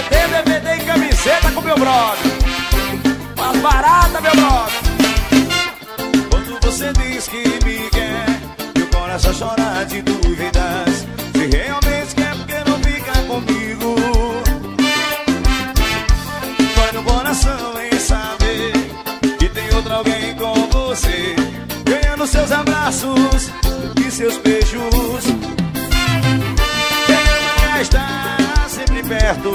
CD, DVD e camiseta com meu brother. Mas barata, meu brother. Quando você diz que me quer, meu coração chora de dúvidas. Se realmente quer, porque não fica comigo? Dói no coração em saber que tem outro alguém com você, ganhando seus abraços e seus beijos. Quem ama estar sempre perto,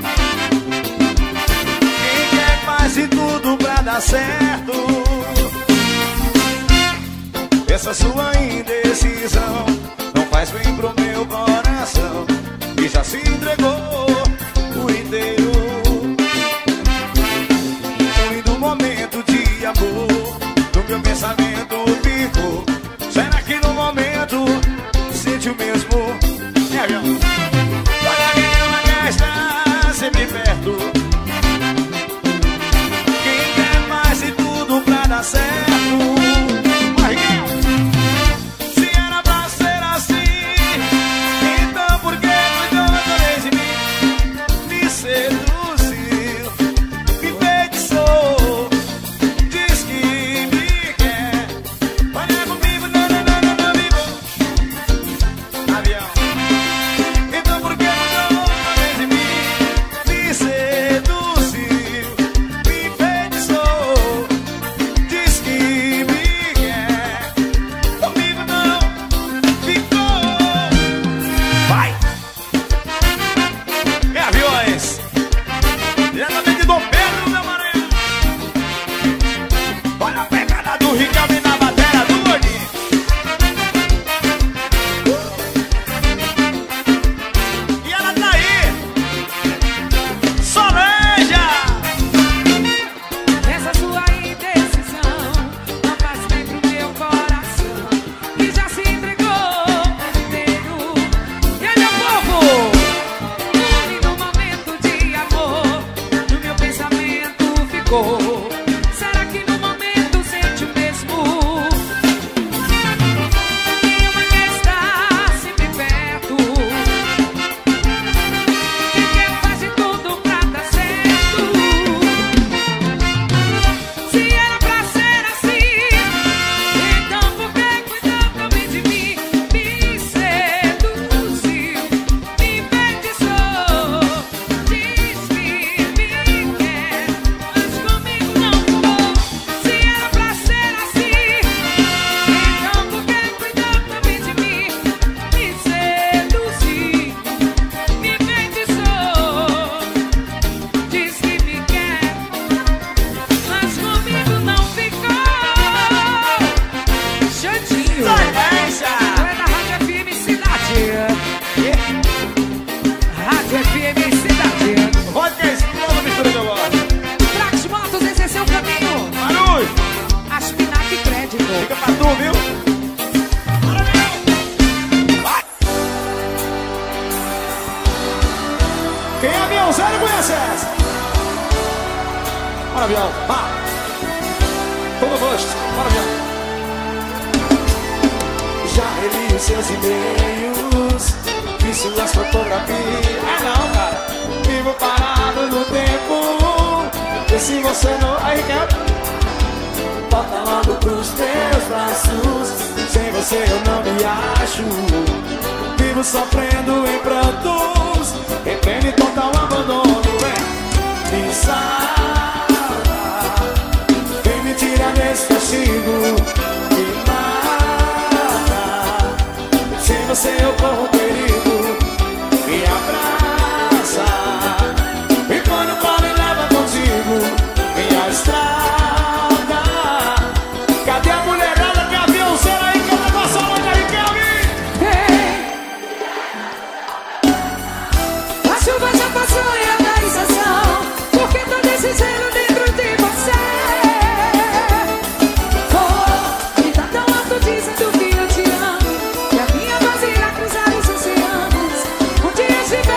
quem quer faz de tudo pra dar certo. Essa sua indecisão não faz bem pro meu coração, que já se entregou por inteiro. Um lindo momento de amor no meu pensamento ficou. Será que no momento sente o mesmo? Olha, quem ama quer estar sempre perto, quem quer faz de tudo pra dar certo. Dizendo que eu te amo, e a minha voz irá cruzar os oceanos. Um dia se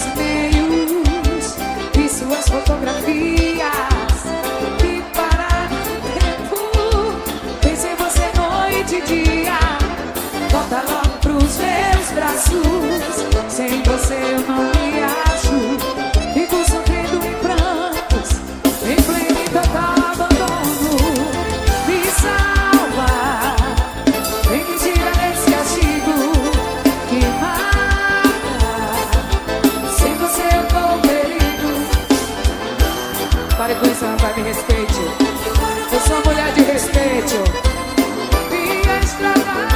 anos e meios, vi suas fotografias e parar no tempo. Pensei em você noite e dia. Volta logo pros meus braços. Sem você eu não me acho. Fico sofrendo em prantos, em pleno e total abandono. Me salva, vem me tirar desse castigo que mata. Sem você eu tô perigo. Pare com isso, rapaz, me respeite. Eu sou mulher de respeito. Vinha estragar.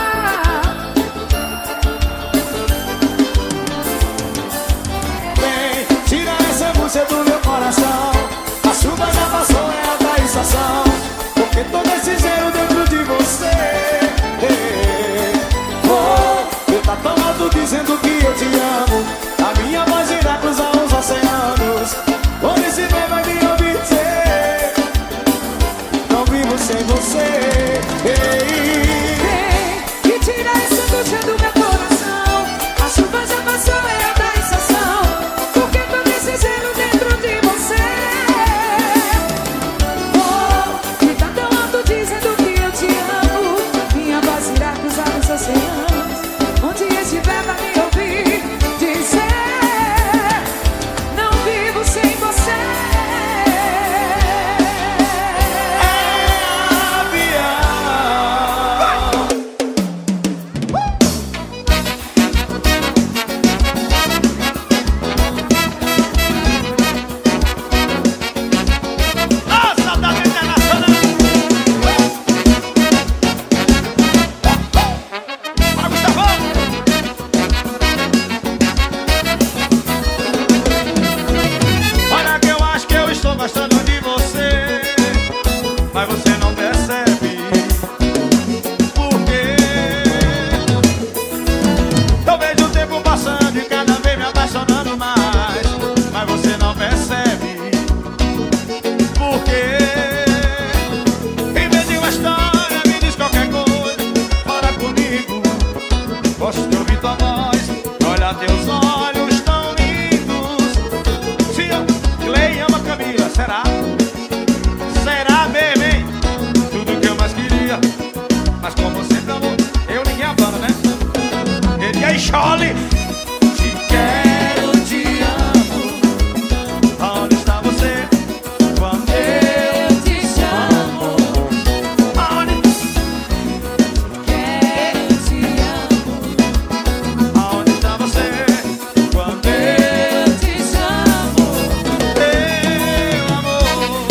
Do meu coração, a chuva já passou, é a traição. Porque todo esse cheiro dentro de você. Eu tá tão alto dizendo que eu te amo. A minha voz irá cruzar os oceanos. Quando esse bem vai me ouvir dizer, não vivo sem você. Vem e tira essa angústia do meu coração. A chuva já passou, é a traição. Porque todo esse cheiro dentro de você. Oh, e tá tão alto dizendo que eu te amo. Minha voz irá cruzar os oceanos. Onde estiver vai me ouvir dizer, não vivo sem você. Olha que eu acho que eu estou gostando de você, mas você não percebe. Por quê? Eu vejo o tempo passando e cada vez me apaixonando mais, mas você não percebe. Por quê? Em vez de uma história, me diz qualquer coisa. Fala comigo, gosto de ouvir tua voz. Olha teus olhos tão lindos. Se eu Clay ama Camila, será? Será mesmo, hein? Tudo que eu mais queria, mas como sempre amor, eu ninguém abana, né? Ele é Chole. Te quero, te amo. Aonde está você? Quando eu te chamo, aonde, quero, te amo. aonde está você? Quando Eu te chamo. meu amor.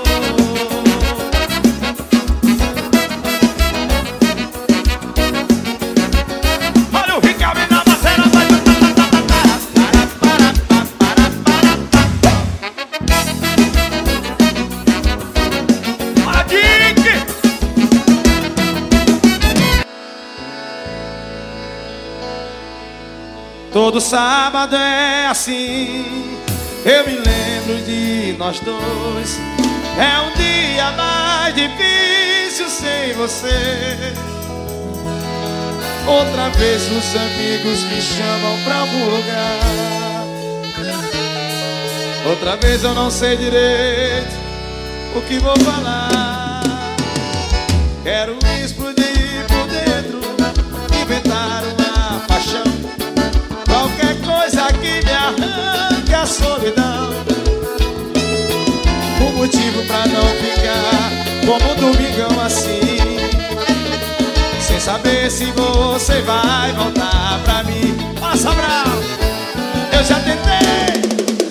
Olha o Ricardo na macena, vai. Olha a Dick. Todo sábado é assim, eu me lembro de nós dois. É um dia mais difícil sem você. Outra vez os amigos me chamam pra algum lugar. Outra vez eu não sei direito o que vou falar. Quero explodir por dentro, inventar uma paixão, qualquer coisa que me arranque a solidão. Um motivo pra não ficar como um domingão assim, sem saber se você vai voltar pra mim. Ó, Sobral, eu já tentei,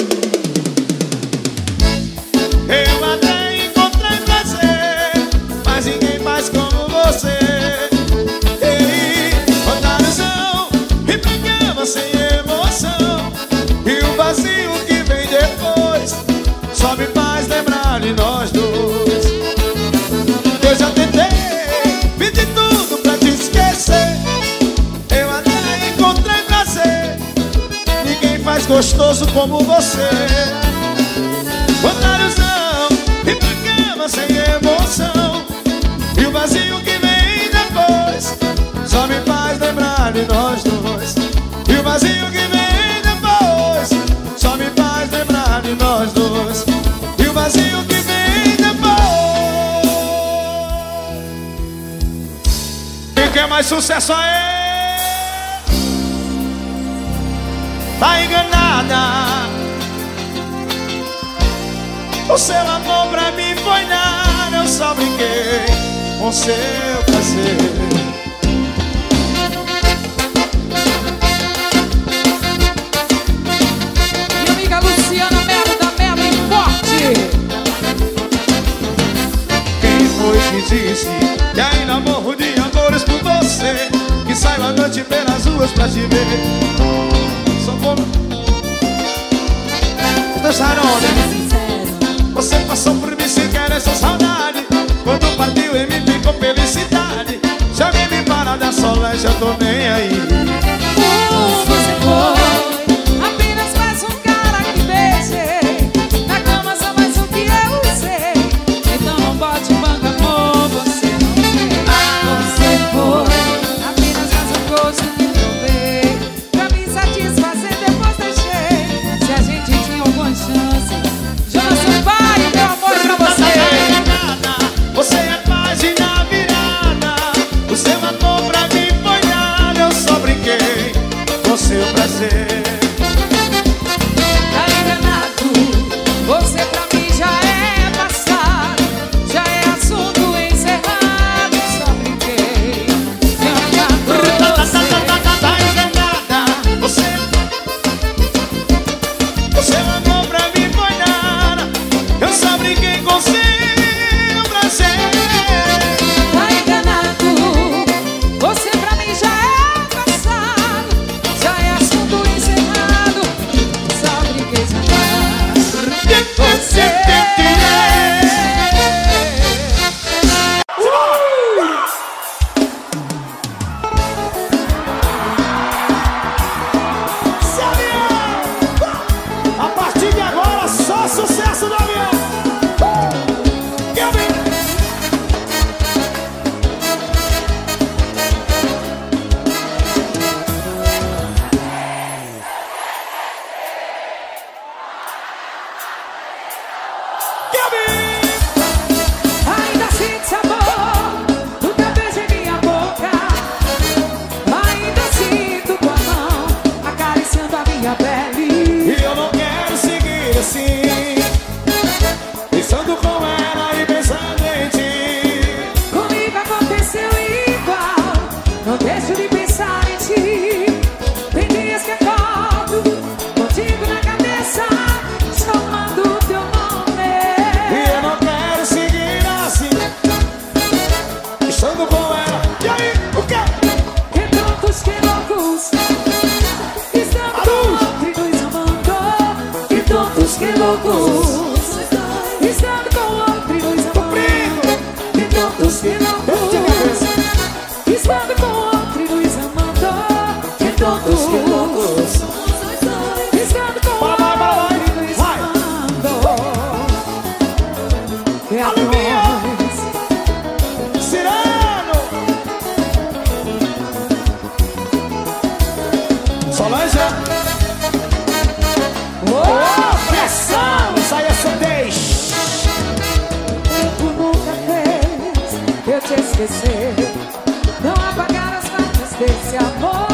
eu até encontrei prazer, mas ninguém faz como você. Ei, otáriozão, e pegava sem emoção, e o vazio que vem depois só me faz lembrar de nós dois. Eu já tentei, pedi tudo pra te esquecer, eu até encontrei prazer, ninguém faz gostoso como você. Otáriozão, e pra cama sem emoção, e o vazio que vem depois só me faz lembrar de nós dois. E o vazio que vem depois mais sucesso aí. Tá enganada. O seu amor pra mim foi nada. Eu só brinquei com seu prazer. Minha amiga Luciana Melo da Melo e Forte. Quem foi que disse que ainda morro de amores por você? Que saio à noite pelas ruas pra te ver. Só como deixaram, né? Você passou por mim sem querer essa saudade. Quando partiu em mim ficou felicidade. Já me para da Solange, já tô nem aí. Você foi apenas mais um cara que beijei. Na cama só mais um que eu sei. Então não bote banca, amor, você não tem. Você foi apenas mais um gosto que provei. Pra me satisfazer depois deixei. Se a gente tinha alguma chance, Jonas vai, meu amor, pra você. Você é página virada. O seu amor pra mim foi nada. Eu só brinquei com seu prazer. Tá enganado, você pra mim já é passado, já é assunto encerrado. Só brinquei de amar você. Tá enganada. O seu amor pra mim foi nada. Eu só brinquei com seu prazer. Tá enganado, você pra mim já é passado, já é assunto encerrado. Só brinquei de amar você. A partir de agora, só sucesso do avião. Ainda sinto sabor do teu beijo em minha boca. Ainda sinto tua mão acariciando a minha pele. E eu não quero seguir assim, pensando com ela e pensando em ti. Comigo aconteceu igual, não deixo de pensar em ti. Tem dias que acordo contigo na cabeça, chamando teu nome. E eu não quero seguir assim, pensando com ela. E aí, o quê? Que tontos, que loucos, estando com outro e nos amando. Que tontos, que loucos, estando com outro e nos amando. Que tontos, que loucos, estando com outro e nos amando. Que tontos, que loucos, estando com outro e nos amando. É a voz. Cirano! Solange! Oh, Pressão! Isso aí é C10! Tu nunca fez eu te esquecer, não apagar as marcas desse amor.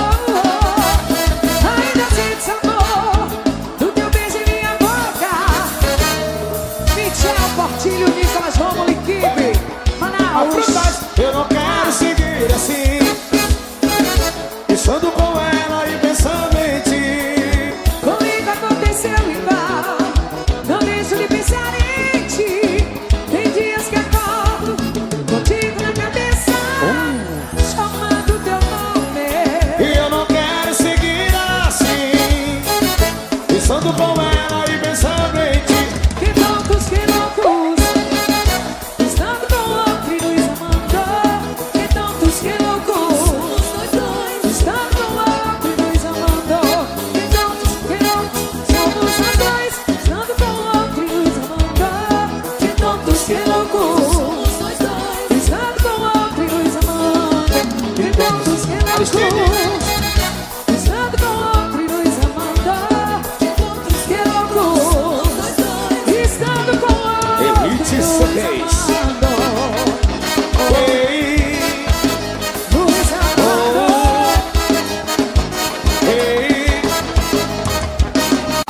Ainda sinto sabor do teu beijo em minha boca. Michel Portilho, Nicolas Romulo e Kibe, Manaus. Eu não quero seguir assim, pensando com ela e pensando em ti. Comigo aconteceu igual, não deixo de pensar em ti. Tem dias que acordo contigo na cabeça, chamando teu nome. E eu não quero seguir assim, pensando com ela e pensando em ti. Que tontos, que loucos, estando com outro e nos amando. Que tontos, que loucos, estando com outro e nos amando. Que tontos, que loucos, somos nós dois, estando com outro e nos amando. Que tontos, que loucos, estando com outro e nos amando. Que tontos, que loucos, estando com outro e nos amando. Que tontos, que loucos, estando com outro Elite e nos C10. amando. Ei, Nos amando.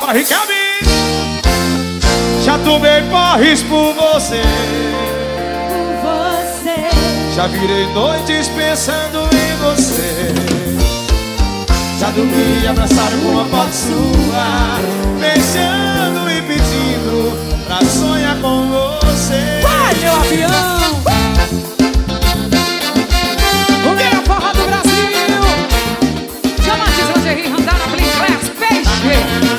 Bora, Ricardo! Já tomei porres por você. Já virei noites pensando em você. Já dormi abraçado com uma foto sua, beijando e pedindo pra sonhar com você. Vai, meu avião! O melhor forró do Brasil! Chama-te Lingerie, Randara, Bling Glass, Peixe!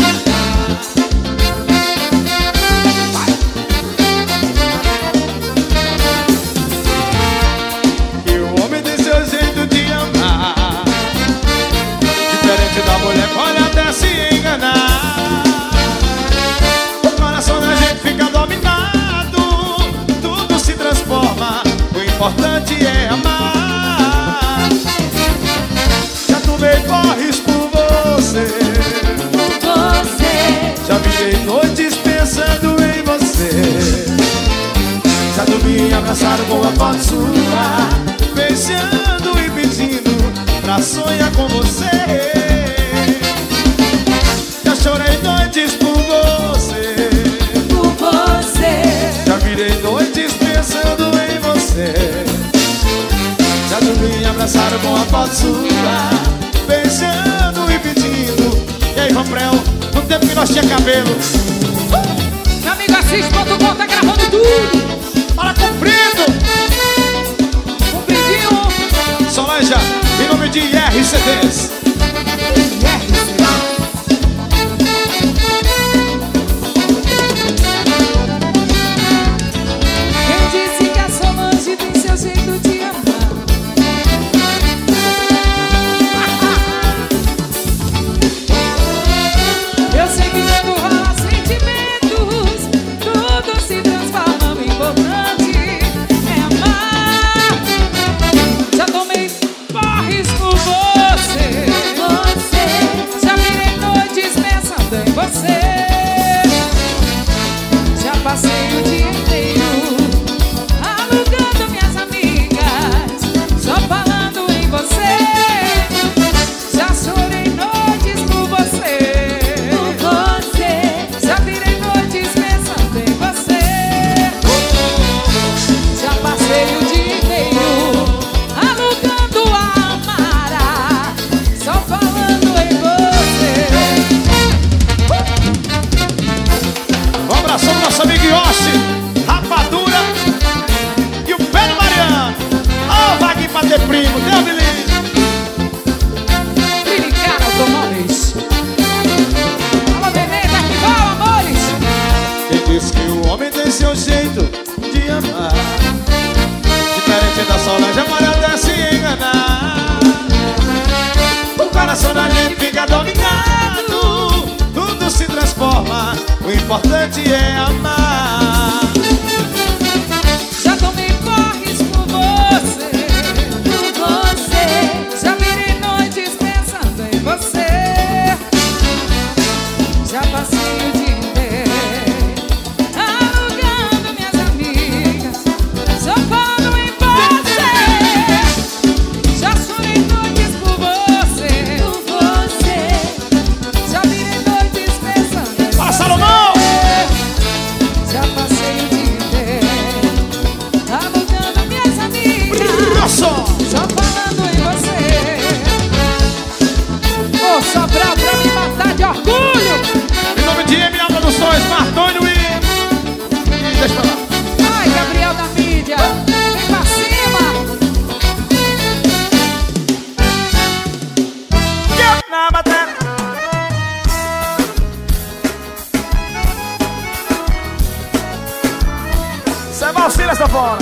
Da mulher pode até se enganar. O coração da gente fica dominado, tudo se transforma, o importante é amar. Já tomei porres por você. Já virei noites pensando em você. Já dormi abraçado com a foto sua, beijando e pedindo pra sonhar com você. Chorei noites por você. Já virei noites pensando em você. Já dormi abraçado com a foto sua, beijando e pedindo. E aí, Romprel, no tempo que nós tinha cabelo. Meu amigo Assis.com tá gravando tudo. Para Comprido. Compridinho. Solange, em nome de RCDs. O importante é amar. Já tomei porres por você. Já virei noites pensando em você. Já passei o dia inteiro alugando minhas amigas, só falando em você. Já chorei noites por você. Já virei noites pensando em você. Salomão! Já passei o dia inteiro alugando minhas amigas, só falando em você. Ô, Sobral pra me matar de orgulho. Em nome de MA Produções, Martônio e... deixa pra lá. Ai, Gabriel da mídia, vem pra cima. Na matéria. Você vai auxiliar essa fora.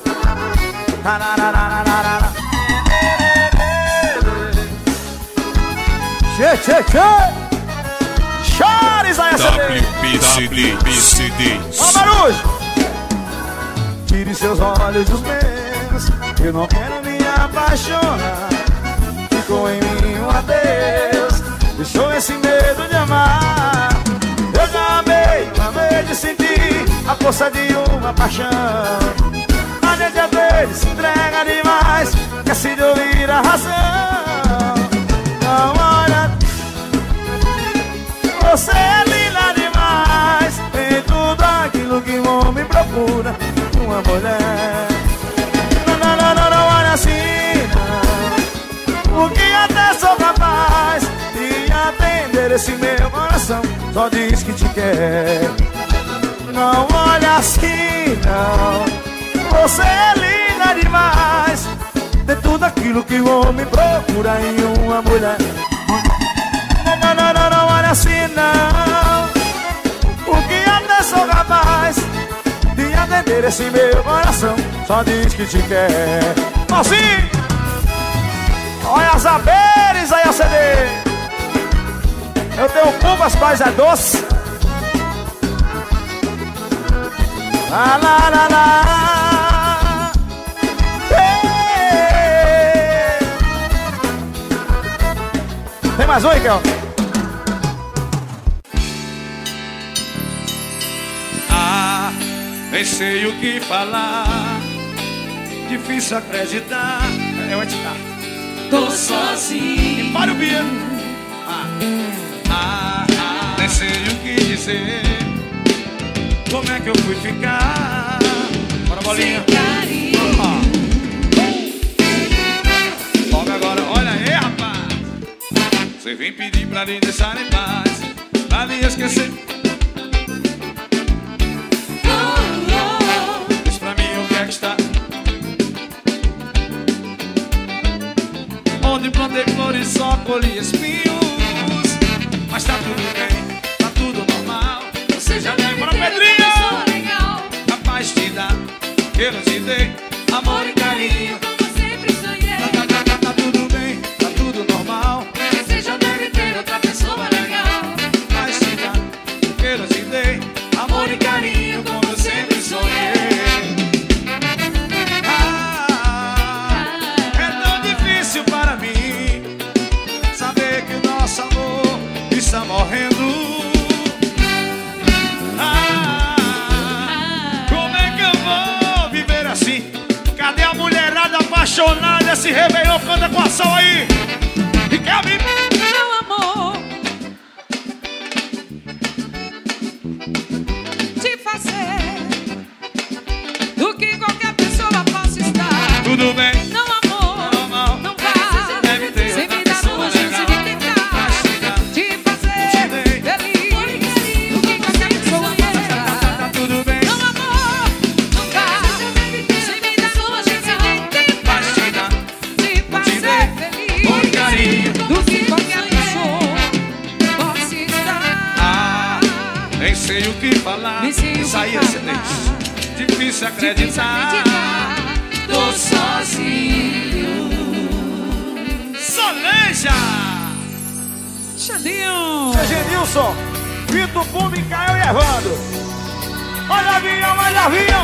Chores aí essa WPCD. Ó, Marujo! Tire seus olhos dos meus, eu não quero me apaixonar. Ficou em mim um adeus, deixou esse medo de amar. Eu já amei de sentir a força de uma paixão. A gente às vezes se entrega demais, esquece de ouvir a razão. Não olha, você mulher. Não, olha assim, não. Porque até sou capaz de atender esse meu coração. Só diz que te quer. Não olha assim, não. Você é linda demais. Tem tudo aquilo que o homem procura em uma mulher. Não olha assim, não. Porque até sou capaz de atender esse meu coração. Só diz que te quer. Assim, olha as abelhas aí a CD. Eu tenho cubas, mas é doce. Lá, lá, lá, lá. Ei. Tem mais um aí, Kel? Nem sei o que falar, difícil acreditar. Eu vou te dar. Tô sozinho. Para o piano. Nem sei o que dizer. Como é que eu fui ficar? Bora, bolinha. Olha agora, olha aí, rapaz. Você vem pedir pra me deixar em paz, pra me esquecer. Onde plantei flores só colhi espinhos. Mas tá tudo bem, tá tudo normal. Você já deve para Pedrinho. Capaz de dar, eu não te dei amor e carinho. Como sempre sonhei. Tá tudo bem, tá tudo normal. Você já deve ter outra pessoa legal. Capaz de dar, eu não te dei amor e carinho. Como eu sempre sonhei. Para mim saber que o nosso amor está morrendo. Como é que eu vou viver assim? Cadê a mulherada apaixonada? Esse Réveillon canta com ação aí. E quer me... Meu amor, te fazer do que qualquer pessoa possa estar. Tudo bem. Saía difícil acreditar. Tô sozinho. Soleja! Xandinho! Genilson, Vitor Pumba, Caio e Evandro. Olha avião, olha avião.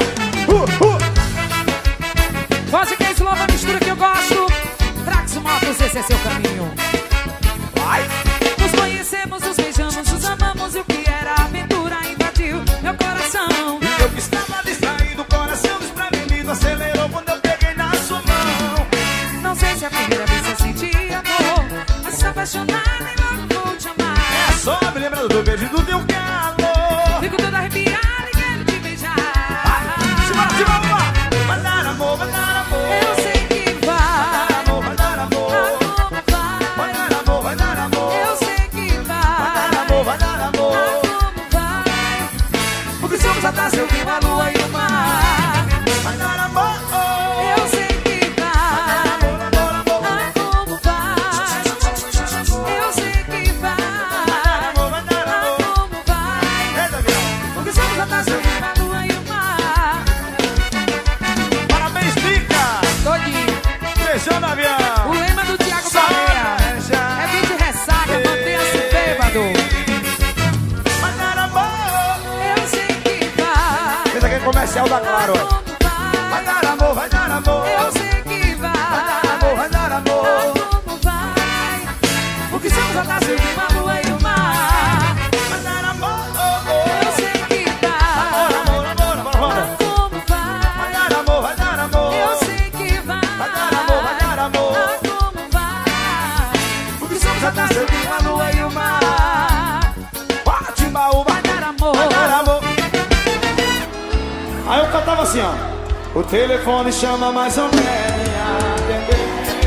Pode que é isso, nova mistura que eu gosto. Trax Motos, esse é seu caminho. Vai! Nos conhecemos, nos beijamos, nos amamos e o que era aventura invadiu meu coração. E eu que estava distraído, o coração desprevenido acelerou quando eu peguei na sua mão. Não sei se é a primeira vez que eu senti amor, mas estou apaixonada e logo vou te amar. É só me lembrando do beijo do teu calor. Fico toda arrepiada e quero te beijar. Se vai, vai dar amor, vai dar amor. Eu sei que vai. Vai dar amor, vai dar amor. Vai dar amor, vai dar amor. Eu sei que vai. Vai dar amor. Como vai? Porque somos atrás, eu vi a lua e o mar. Vai dar amor. Eu sei que vai. Como vai? Eu sei que vai. Vai dar amor. Como vai? Porque somos atrás, eu vi a lua e o mar. Parabéns, Pica. Todinho. Beijando avião. O lema do Thiago Baleia é vir de ressaca, mantenha-se bêbado. Vai dar amor. Eu sei que vai. Esse aqui é comercial da Claro. Vai dar amor, vai dar amor. Eu sei que vai. Vai dar amor. Como vai? Porque somos a taça de uma lua e o mar. Vai dar amor. Eu sei que vai. Amor, amor, amor, amor. Como vai? Vai dar amor, vai dar amor. Eu sei que vai. Vai dar amor, vai dar amor. Como vai? Porque somos a taça de uma lua e o mar. Timbaúba. Vai dar amor. Vai dar amor. Aí eu cantava assim, ó. O telefone chama, mas não querem atender.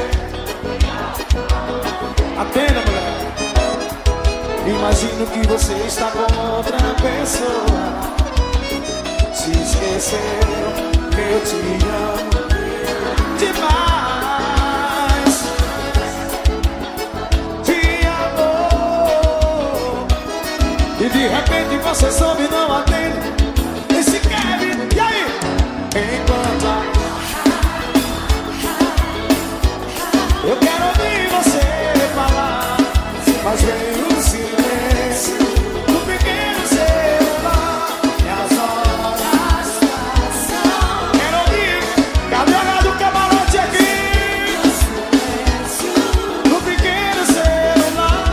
Atenda, mulher. Imagino que você está com outra pessoa. Se esqueceu que eu te amo demais. Te amo. E de repente você soube não atende. Esse Kevin, e aí? Enquanto eu quero ouvir você falar, mas vem o silêncio do pequeno celular. E as horas passam. Quero ouvir, cadê a do camarote aqui? O silêncio do pequeno celular.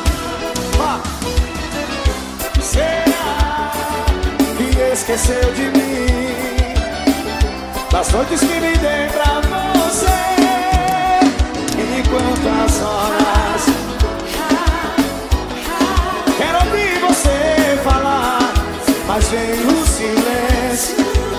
Será que esqueceu de mim? Das noites que me dei pra você, enquanto as horas. Quero ouvir você falar, mas vem o silêncio.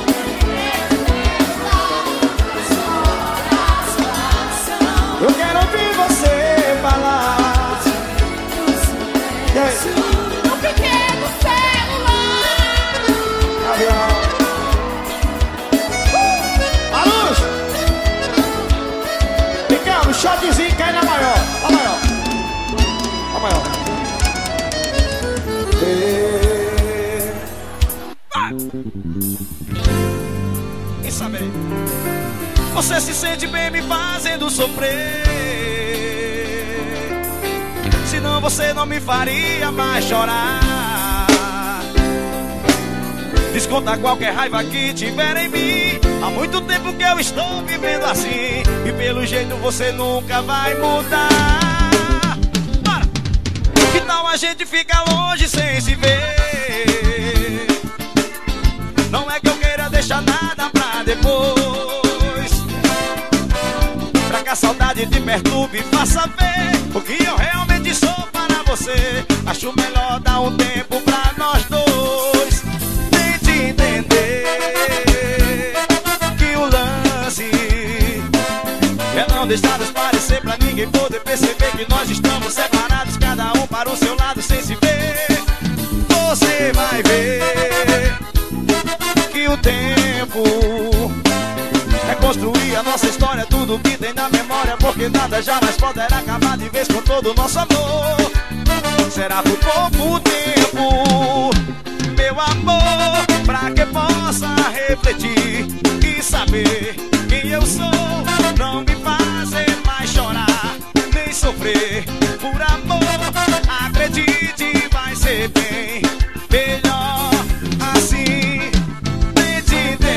Eu quero ouvir você falar. E aí? No pequeno celular. Avião. O shotzinho cai na maior. A maior. A maior. Quem sabe aí? Você se sente bem me fazendo sofrer. Senão você não me faria mais chorar. Desconta qualquer raiva que tiver em mim. Há muito tempo que eu estou vivendo assim, e pelo jeito você nunca vai mudar. Bora! Que tal a gente ficar longe sem se ver? Não é que eu queira deixar nada pra depois, pra que a saudade te perturbe e faça ver o que eu realmente sou para você. Acho melhor dar um tempo pra nós dois. Tente entender que o lance é não deixar transparecer pra ninguém poder perceber que nós estamos separados, cada um para o seu lado sem se ver. Você vai ver que o tempo é construir a nossa história, tudo que tem na memória, porque nada jamais poderá acabar de vez com todo o nosso amor. Será por pouco tempo, meu amor, pra que possa refletir e saber quem eu sou. Não me fazer mais chorar, nem sofrer por amor. Acredite, vai ser bem melhor assim. Tente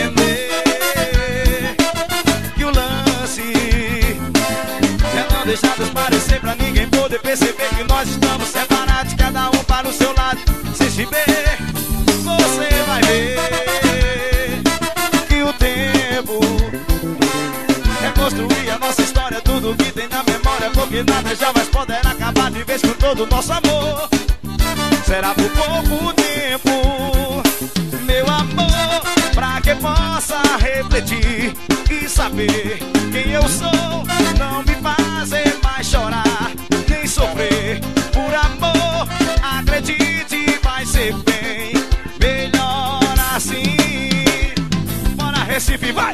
entender que o lance é não deixar transparecer pra ninguém poder perceber que nós estamos separados, cada um para o seu lado sem se ver. Você vai ver que o tempo é construir a nossa história, tudo que tem na memória, porque nada jamais poderá acabar de vez com todo o nosso amor. Será por pouco tempo, meu amor, pra que possa refletir e saber quem eu sou. Não me fazer mais chorar, nem sofrer por amor. Acredite, vai ser bem melhor assim. Bora Recife, vai!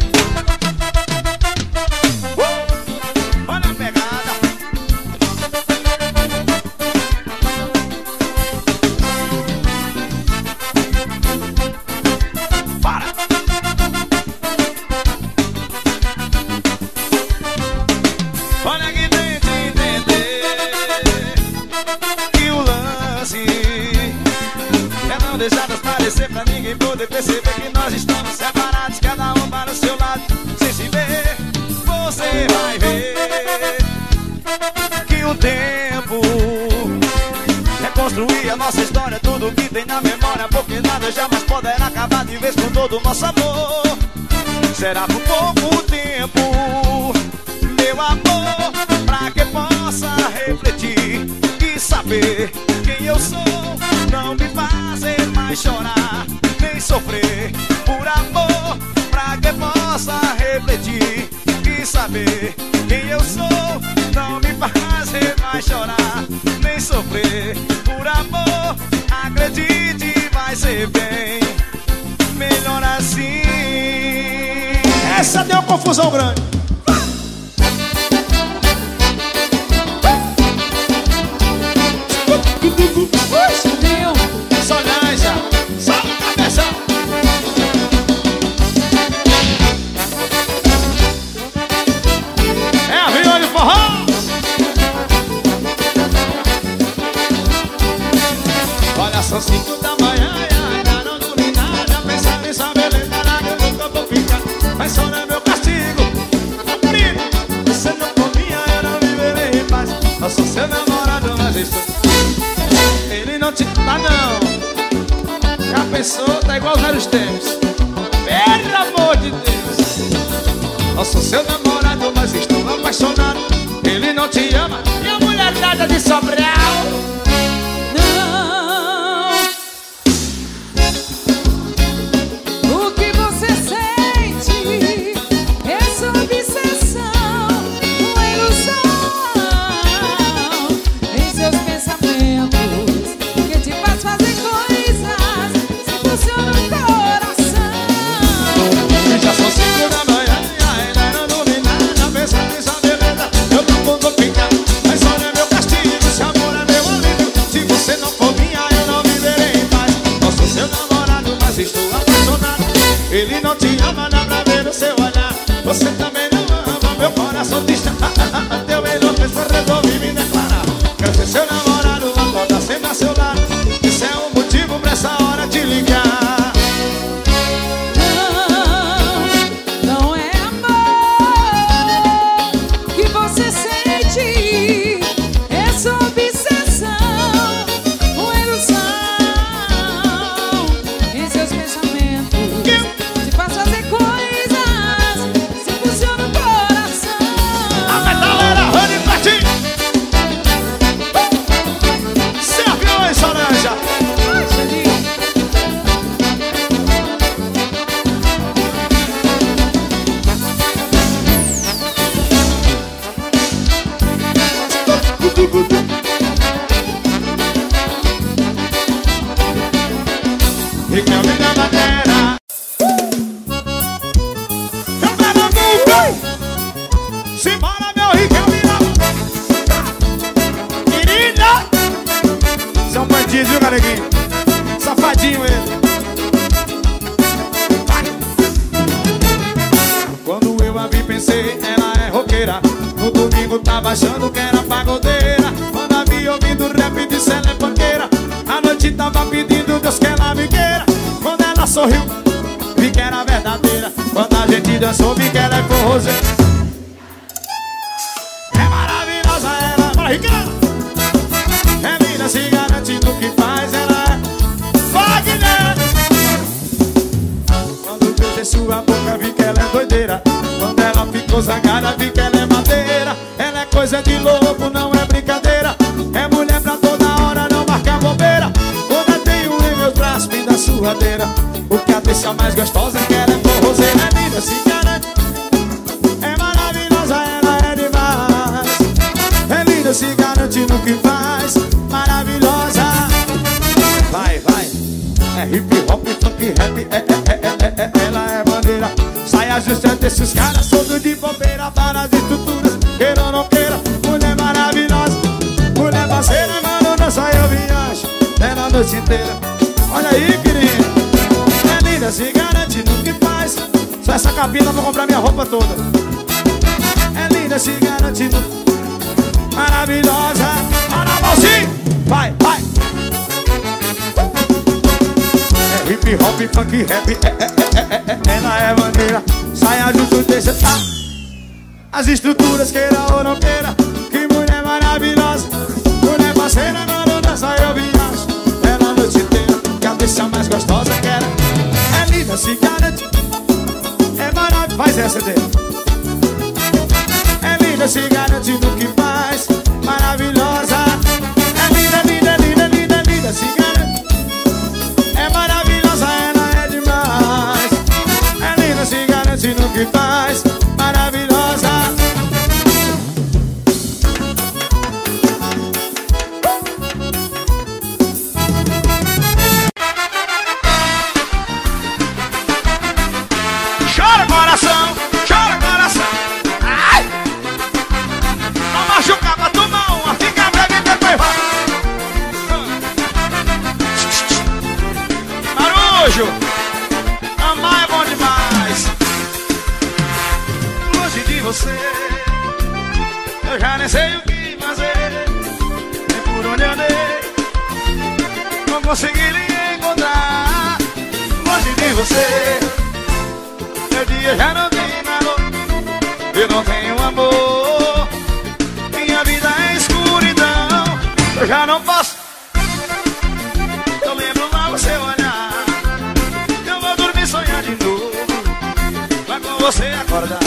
Olha a pegada. Para! Olha que tente entender que o lance é não deixar transparecer pra ninguém poder perceber que nós estamos separados, cada um para o seu lado sem se ver. Você vai ver que o tempo é construir a nossa história, tudo que tem na memória, porque nada jamais poderá acabar de vez com todo o nosso amor. Será por pouco tempo, meu amor, pra que possa refletir e saber quem eu sou. Não me fazer mais chorar, nem sofrer por amor, pra que possa saber quem eu sou. Não me fazer mais chorar, nem sofrer por amor. Acredite, vai ser bem melhor assim. Essa deu uma confusão grande. Só Nanja, só a cabeção. É a Viola de Forró. Olha, são 5 da manhã e ainda não dormi nada. Pensando em saber lembrar que eu nunca vou ficar. Mas só não é meu castigo. Amigo, você não for minha, eu não viverei em paz. Eu sou seu namorado, mas estou... Ele não te dá não. Já pensou? Tá igual os velhos tempos. Pelo amor de Deus. Eu sou seu namorado, mas estou apaixonado. Ele não te ama e a mulher nada de Sobral. Ele não te ama, dá pra ver no seu olhar. Você também não ama, meu coração te chama. Teu melhor pessoa resolvi me declarar. Quero ser seu namorado, acordar sempre a seu lado. Isso é um motivo pra essa hora te ligar. Não é amor que você sente. É sua obsessão, uma ilusão em seus pensamentos. Faz fazer coisas se funciona o coração. A metaleira Rani Martins. Serve hoje, Soranja. Ai, Xandinho. E que eu me dá matéria. Simbora, meu Riquelme. Querida. Você é um bandido, viu, carequinho? Safadinho ele. Quando eu a vi, pensei, ela é roqueira. No domingo tava achando que era pagodeira. Quando a vi ouvindo rap, disse ela é panqueira. A noite tava pedindo Deus que ela me queira. Quando ela sorriu, vi que era verdadeira. Quando a gente dançou, vi que ela é forrozeira. É maravilhosa ela, bora Ricardo. É linda, se garante no que faz, ela é Wagner. Quando beijei sua boca, vi que ela é doideira. Quando ela ficou zangada, vi que ela é madeira. Ela é coisa de louco, não é brincadeira. É mulher pra toda hora, não marca bobeira. Quando eu tenho em meus braços, me dá surradeira. O que a deixa mais gostosa é que ela é forrozeira. É linda, se garante. É maravilhosa, ela é demais. É linda, se garante no que faz. Maravilhosa. Vai, vai. É hip hop, funk, rap. Ela é bandeira. Saia justa desses caras, todo de bobeira. Para as estruturas, queira ou não queira. Mulher maravilhosa, mulher parceira. Mano, não sai eu viajo ela a noite inteira. Olha aí, querido. É linda, se garante no que faz. Só essa capinha eu vou comprar minha roupa toda. É linda, se garante no... Maravilhosa. Ana Malzinho. Vai, vai. É hip hop, funk, rap. Ela é bandeira. Saia junto, deixa as estruturas, queira ou não queira. Que mulher maravilhosa. Mulher parceira, não dança, eu viajo ela a noite inteira. Que a deixa mais gostosa que ela. É linda, se garante. É maravilhosa. Faz essa dele. É linda, se garante no que faz. Maravilhosa. É linda, linda, linda, linda, linda, se garante. É maravilhosa, ela é demais. É linda, se garante no que faz. Maravilhosa. você. Meu dia já não tem calor, eu não tenho amor. Minha vida é escuridão, eu já não posso. Eu lembro logo seu olhar, eu vou dormir sonhar de novo, pra com você acordar.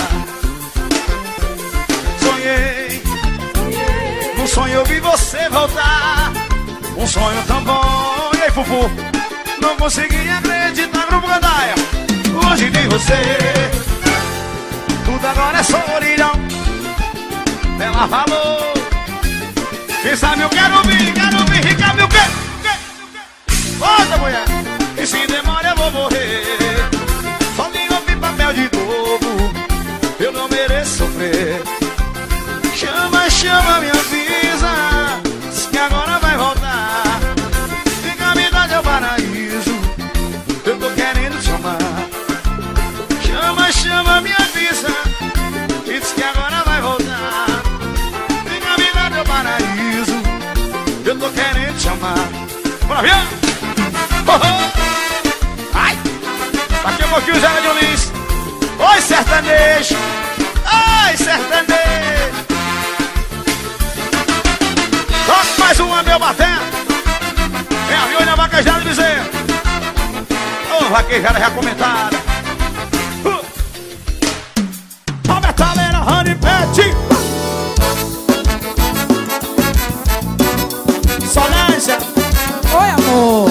Sonhei, num sonho eu vi você voltar, um sonho tão bom. E aí, Fufu? Não consegui acreditar, Grupo Gandaia, longe de você. Tudo agora é solidão. Ela falou, quem sabe eu quero vir, Ricardo, o quê? Volta, mulher, e se demora eu vou morrer. Só me ouvir papel de novo, eu não mereço sofrer. Chama, me avisa, diz que agora vai voltar. Fica a vida é o paraíso, eu tô querendo te amar. Chama, me avisa, diz que agora vai voltar. Fica a vida é o paraíso, eu tô querendo te amar. Bora ver! Ai! Daqui a pouquinho já é de Ulisses. Oi, sertanejo! Ai, sertanejo! Toque mais uma, meu batendo. É a Viúva Vaquejada de Bezerra. Ô, vaquejada já comentada. A metaleira Honey Pet. Solange. Oi, amor.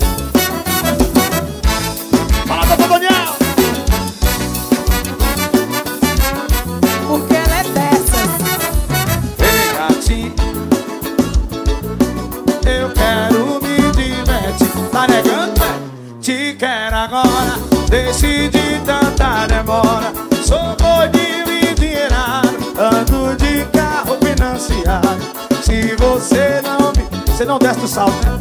Fala, doutor Daniel. Porque ela é dessas. Ei, gatinho, eu quero me divertir. Tá negando, né? Te quero agora, decidi tanta demora. Sou gordinho e endinheirado, ando de carro financiado. Se você não me... Você não desce do salto, né?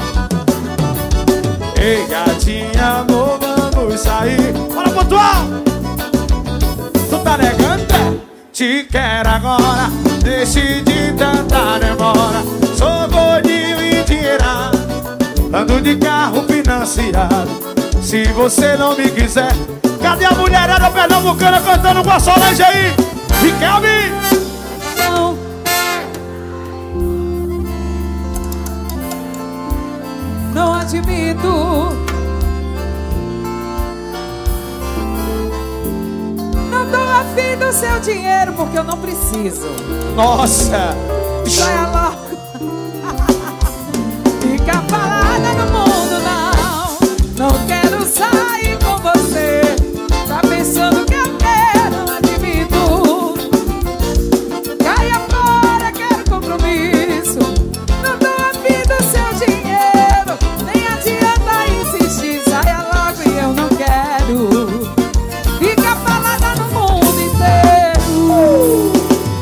Ei, gatinha, amor, vamos sair. Bora, pontual! Tu tá negando, né? Te quero agora, decidi tanta demora. Sou gordinho e endinheirado, ando de carro financiado. Se você não me quiser, cadê a mulherada pernambucana cantando com a Solange aí? Riquelme! Não. Não admito. Não dou a fim do seu dinheiro porque eu não preciso. Nossa! Saia logo. Fica parada no mundo, não. Não quero sair com você. Tá pensando que eu quero, não admito. Caia fora, quero compromisso. Não dou a fim do seu dinheiro. Nem adianta insistir. Saia logo e eu não quero. Fica falada no mundo inteiro.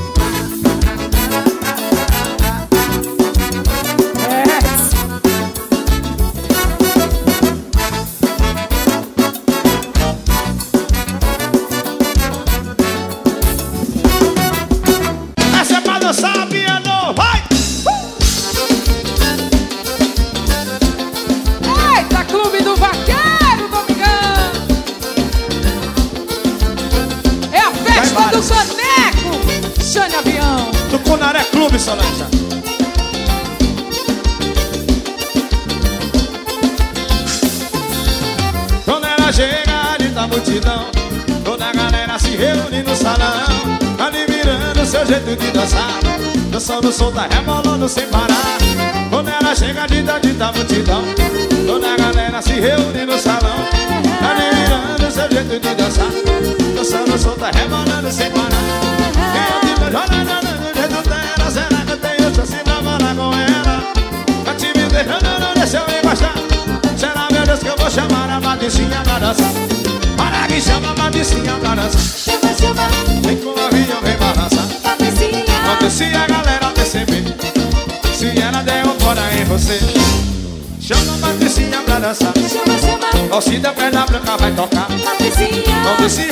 Essa é pra dançar, piano! Vai! Eita, Clube do Vaqueiro, Domingão! É a festa Vai, do Caneco, Xane Avião. Do Cunaré Clube, Solange. Quando ela chega ali da multidão, toda a galera se reúne no salão, admirando seu jeito de dançar, dançando solta, rebolando sem parar. Quando ela chega ali da multidão, toda a galera se reúne no salão, admirando seu jeito de dançar, dançando solta, rebolando sem parar. Quem eu te vejo olhando no jeito dela, será que eu tenho chance de namorar com ela? Tá te me deixando, não deixa eu encostar. Será, meu Deus, que eu vou chamar a Patricinha pra dançar? Para que chama a Patricinha pra dançar. Chama, Vem com o avião, vem balançar. Patricinha. Quando se a galera perceber, se ela der um fora em você, chama a Patricinha pra dançar. Chama, Torcida perna branca vai tocar. Patricinha. Quando se...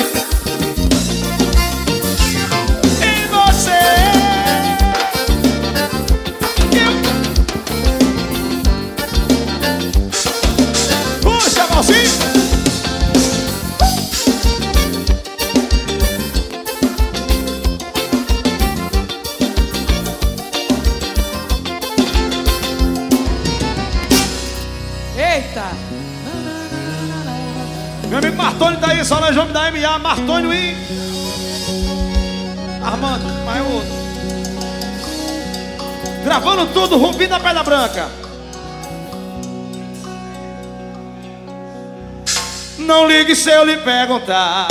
E você... Puxa, Valzinho! Eita. Meu amigo Martônio tá aí, só nós vamos da MA, Martônio e Armando, mais outro. Gravando tudo, Rubi da Pedra Branca. Não ligue se eu lhe perguntar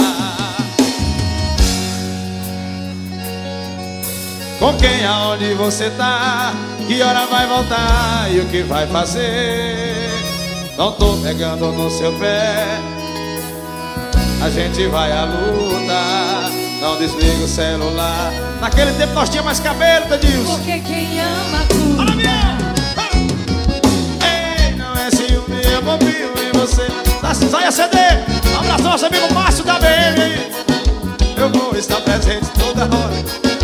com quem, aonde você tá, que hora vai voltar e o que vai fazer. Não tô pegando no seu pé, a gente vai à luta. Não desliga o celular. Naquele tempo nós tínhamos mais cabelo, Tadilson. Porque quem ama cuida. Olha minha. Ei, não é ciúme, eu confio em você. Saia CD. Um abraço ao nosso amigo Márcio da BM aí. Eu vou estar presente toda hora.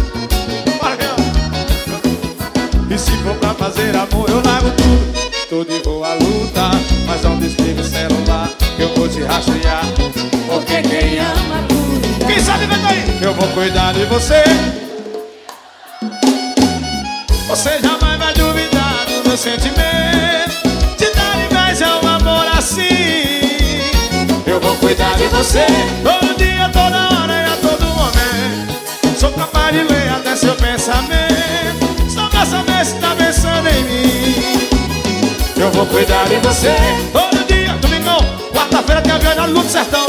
E se for pra fazer amor, eu largo tudo e vou à luta. Mas não desliga o celular, que eu vou te rastrear. Porque quem ama cuida. Quem sabe vem daí? Eu vou cuidar de você. Você jamais vai duvidar do meu sentimento. Te dar inveja é um amor assim. Eu vou cuidar de você todo dia, toda hora e a todo momento. Sou capaz de ler até seu pensamento. Só pra saber se tá pensando em mim. Eu vou cuidar de você todo dia. Domingão, quarta-feira tem avião na Lua do Sertão.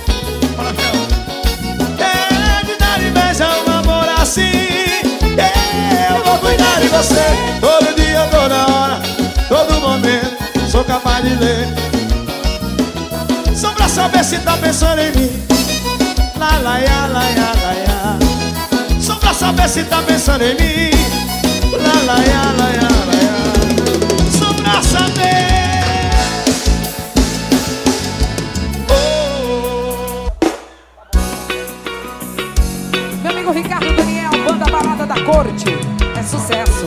É, de dar inveja é um amor assim. Eu vou cuidar de você todo dia, toda hora, todo momento. Sou capaz de ler só pra saber se tá pensando em mim. La la ya, la ya, la ya. Só pra saber se tá pensando em mim. La la ya, la ya, la ya. Só pra saber. Meu amigo Ricardo Daniel, banda Balada da Corte. É sucesso.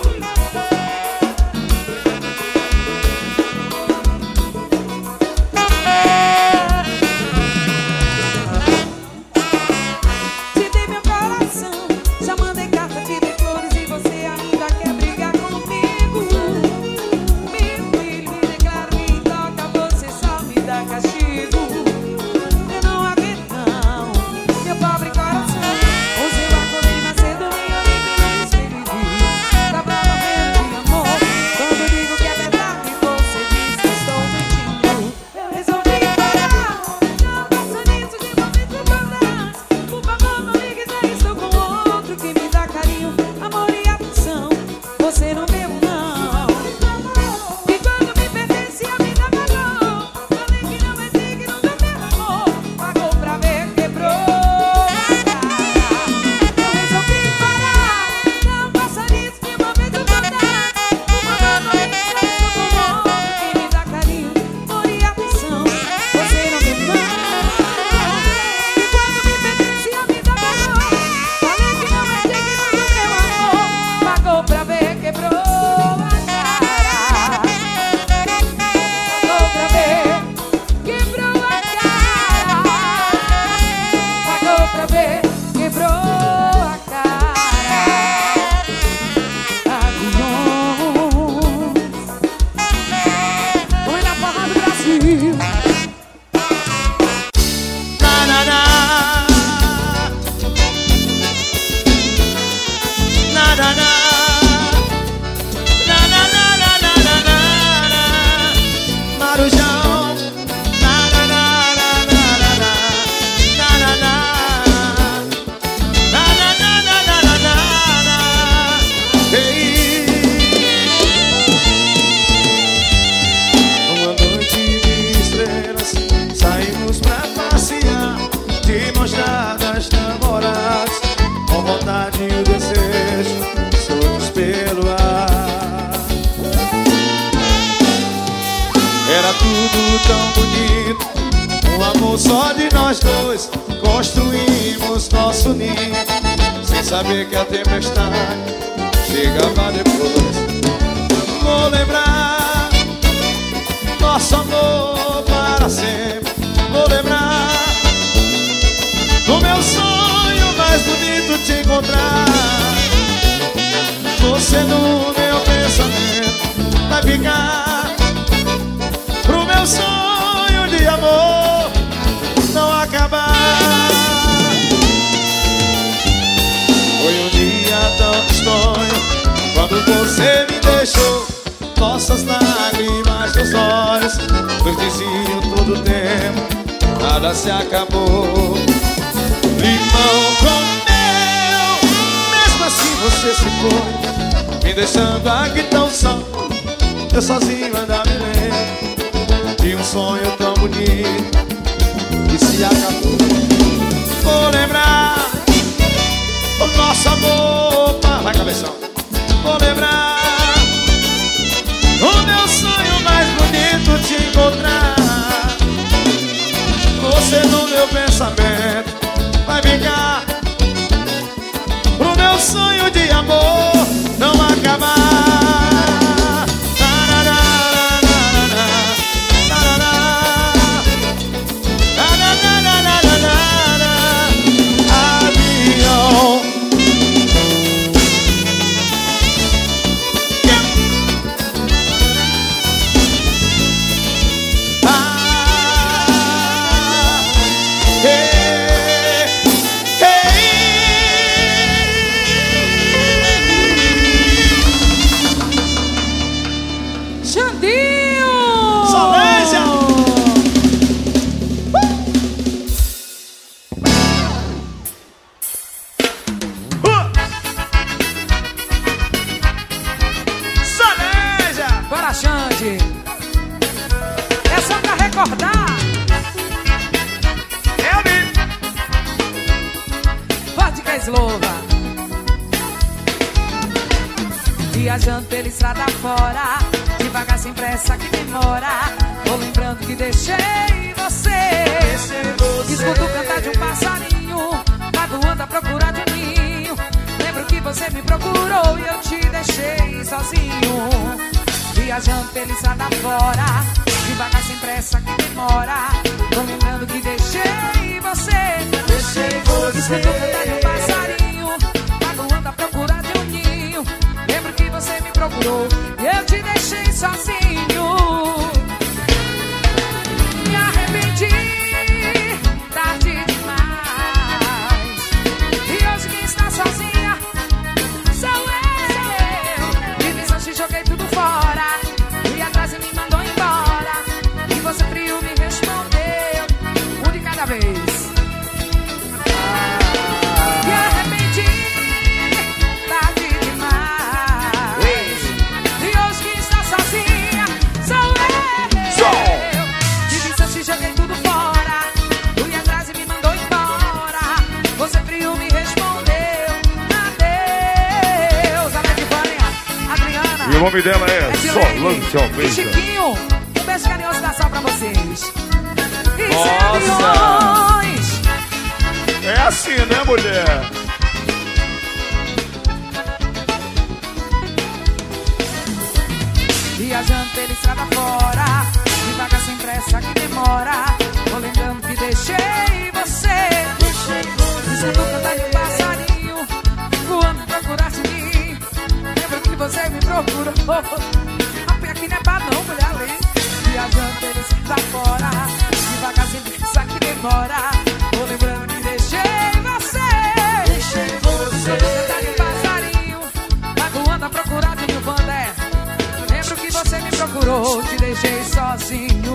Te dei meu coração, já mandei carta, te dei flores e você ainda quer brigar comigo. Meu filho, me declara, me toca, você só me dá castigo. Eu não aguento não, meu pobre coração. Hoje eu acordei mais cedo e olhei pelo espelho e vi. Tava morrendo de amor. Quando digo que é verdade, você diz que estou mentindo. Eu resolvi parar, não faça nisso de momento pra por favor, não ligue, já estou com outro que me dá carinho, amor e atenção. Você não deu não. E quando me pertencia, me dá valor. Falei que não é digno do meu amor. Pagou pra ver, quebrou a cara. Eu resolvi parar, não faça nisso de momento pra por favor, não ligue, já estou com outro que me dá carinho, amor e atenção. Você não deu não. E quando me pertencia, me dá valor. Falei que não é digno do meu amor. Pagou pra ver, quebrou a cara. Pagou pra ver, quebrou a cara. Pagou pra ver, quebrou a cara. Põe na porra do Brasil. Na na na. Na na na. Na na na na na na na. Marujão. Na na na na na na na. Na na na. Na na na na na na na. Ei. Uma noite de estrelas, saímos pra passear, de mãos dadas, namorados, com vontade e o desejo, soltos pelo ar. Era tudo tão bonito, um amor só de nós dois. Construímos nosso ninho, sem saber que a tempestade chegava depois. Vou lembrar nosso amor para sempre. Vou lembrar do meu sonho mais bonito, te encontrar. Você no meu pensamento vai ficar pro quando você me deixou. Nossas lágrimas nos olhos nos diziam todo o tempo, nada se acabou. Limão com mel, mesmo assim você se foi, me deixando aqui tão só. Eu sozinho ainda me lembro de um sonho tão bonito que se acabou. Vou lembrar o nosso amor. Vai, cabeção. Vou lembrar o meu sonho mais bonito, te encontrar. Você no meu pensamento vai ficar pro meu sonho de amor não acabar. Viajando pela estrada fora, devagar sem pressa que demora. Tô lembrando que deixei você. Escuto o cantar de um passarinho, vai voando a procurar de um ninho. Lembro que você me procurou e eu te deixei sozinho. Viajando pela estrada fora, devagar sem pressa que demora. Tô lembrando que deixei você. Escuto o cantar de um passarinho, vai voando a procurar de um ninho. Lembro que você me procurou e eu te deixei sozinho. Me arrependi, tarde demais. E hoje quem está sozinha sou eu. De vez eu te joguei tudo fora, fui atrás e me mandou embora. E você frio me respondeu, um de cada vez. Me arrependi, tarde demais. E hoje quem está sozinha sou eu. De vista eu te joguei tudo fora, fui atrás e me mandou embora. Você frio me respondeu, adeus. A Medivânia, Adriana. E o nome dela é Solange Almeida. E Chiquinho, um beijo carinhoso da Sal pra vocês. E Nossa! Zé É assim, né, mulher? Viajando pela estrada fora, devagar sem pressa que demora. Tô lembrando que deixei você. Escuto o cantar de um passarinho, voando procurar de mim. Lembro que você me procurou. A pé aqui não é pra não, mulher ali. Viajando pela estrada fora, devagar sem pressa que demora. Tô lembrando que deixei você. Escuto o cantar de um passarinho, vai voando a procurar de mim, Vandé. Lembro que você me procurou, te deixei sozinho.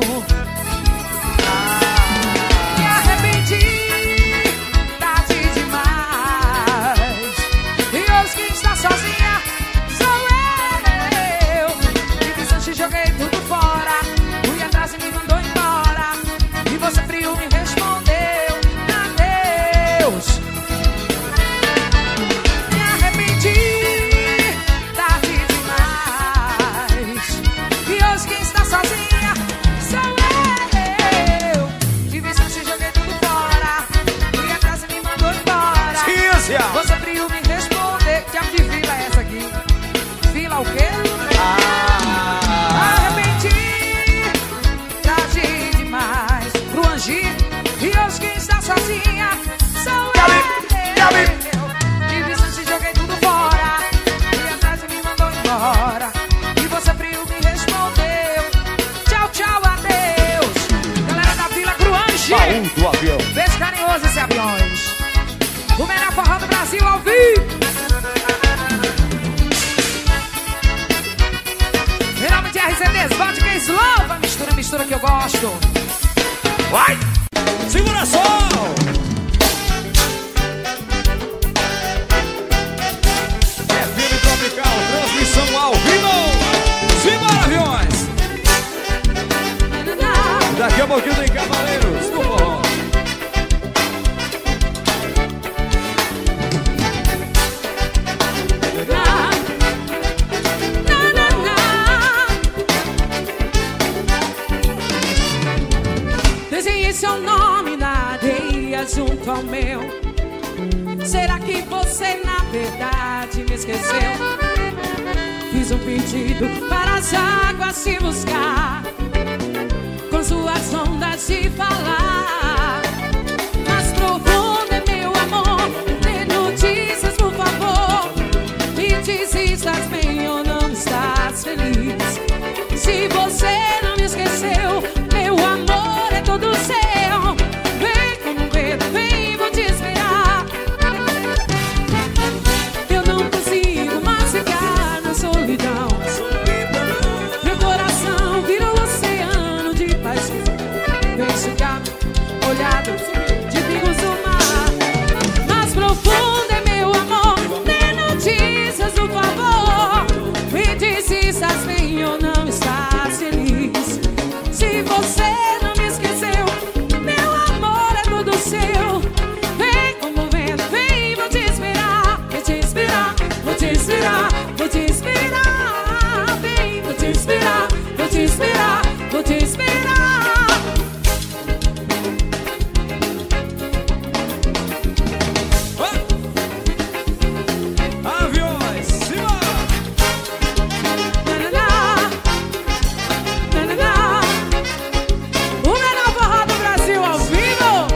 Me arrependi, tarde demais. E hoje quem está sozinha sou eu. De vista te joguei tudo fora, fui atrás e me mandou embora. E você frio me respondeu, adeus. Me arrependi, tarde demais. E hoje quem está sozinha sou eu. De vista te joguei tudo fora, fui atrás e me mandou embora. Ciência! Você frio me responder. Que tipo de vila é essa aqui? Vila o quê? Arrependi, tarde demais. Pro Angi, e hoje quem está sozinha sou eu. De vista te joguei tudo fora, fui atrás e me mandou embora. E você frio me respondeu, tchau, tchau, adeus. Galera da Vila Cruange, Baú do avião. beijo carinhoso esse aviões. O melhor forró do Brasil ao vivo. Menezes, bate que é slova. Mistura, mistura que eu gosto. Vai! Segura só! FM Tropical, transmissão ao vivo! Simbora, aviões! Daqui a pouquinho tem Cavaleiros no forró. Desenhei seu nome na areia junto ao meu. Será que você na verdade me esqueceu? Fiz um pedido para as águas se buscar, com suas ondas de falar. Mais profundo é meu amor, dê notícias por favor. Me diz, estás bem ou não estás feliz? Se você não me esqueceu, meu amor é todo seu. Vem como ver, vem, vou te esperar. Eu não consigo mais ficar na solidão. Meu coração virou um oceano de paixão. Vem chegar, olhado de pingos do mar. Mais profundo é meu amor, dê notícias por favor. Me diz se estás bem ou não estás feliz. Se você não me esqueceu, meu amor é todo seu. Vem como vento, vem, vou te esperar. Vou te esperar, vou te esperar, vou te esperar. Vem, vou te esperar, vou te esperar, vou te esperar. Aviões, simbora! O melhor forró do Brasil ao vivo.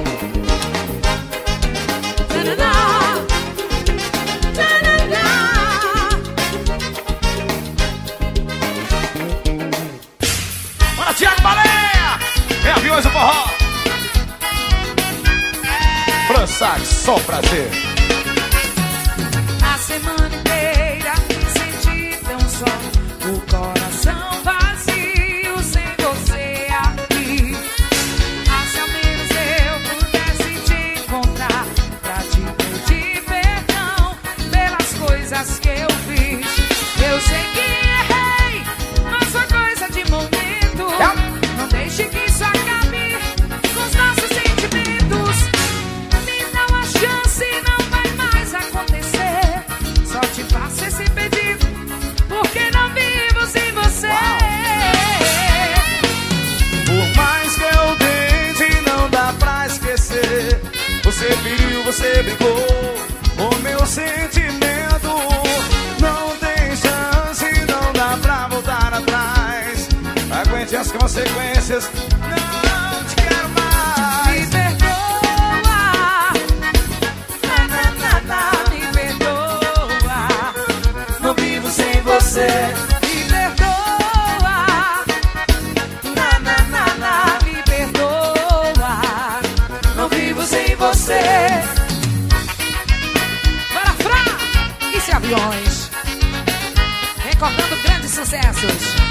Bora, Thiago Baleia! É Aviões do forró! França, só prazer! A semana inteira me senti tão só, o coração vazio sem você aqui. Ah, se ao menos eu pudesse te encontrar, pra te pedir perdão pelas coisas que eu fiz. Eu sei que errei, mas foi coisa de momento. Não deixe que isso acabe com os nossos sentimentos. Me dá uma chance, não vai mais acontecer. Só te faço esse pedido, porque não vivo sem você. Por mais que eu tente, não dá pra esquecer. Você feriu, você brigou o meu sentimento. Não tem chance, não dá pra voltar atrás. Aguente as consequências, não te quero mais. Me perdoa, me perdoa. Não vivo sem você. Me perdoa, me perdoa. Não vivo sem você. Bora, Fran! Isso é Aviões, recordando grandes sucessos.